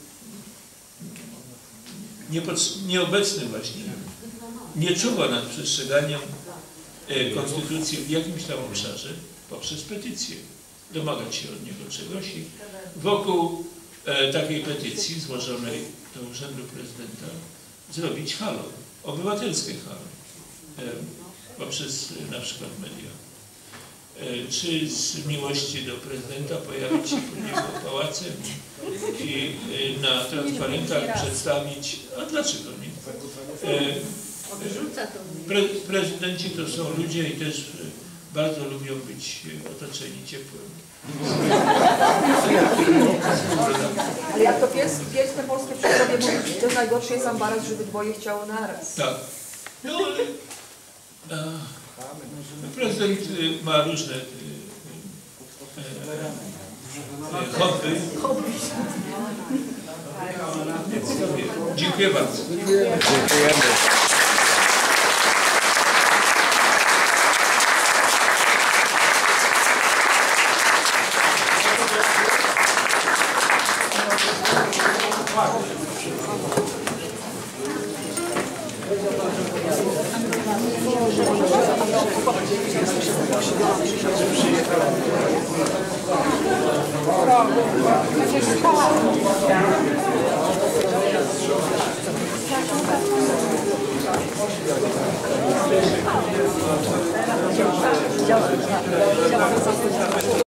nieobecny właśnie, nie czuwa nad przestrzeganiem konstytucji w jakimś tam obszarze, poprzez petycję, domagać się od niego czegoś i wokół takiej petycji złożonej do Urzędu Prezydenta zrobić halo, obywatelskie halo, poprzez na przykład media. Czy z miłości do prezydenta pojawić się pod jego pałacem i na transparentach przedstawić, a dlaczego nie? Prezydenci to są ludzie i też bardzo lubią być otoczeni ciepłem. Ale jak to piękne polskie przysłowie mówi, to najgorszy jest ambaras, żeby dwoje chciało naraz. Tak. No ale prezydent ma różne hobby. Dziękuję bardzo. Dziękujemy.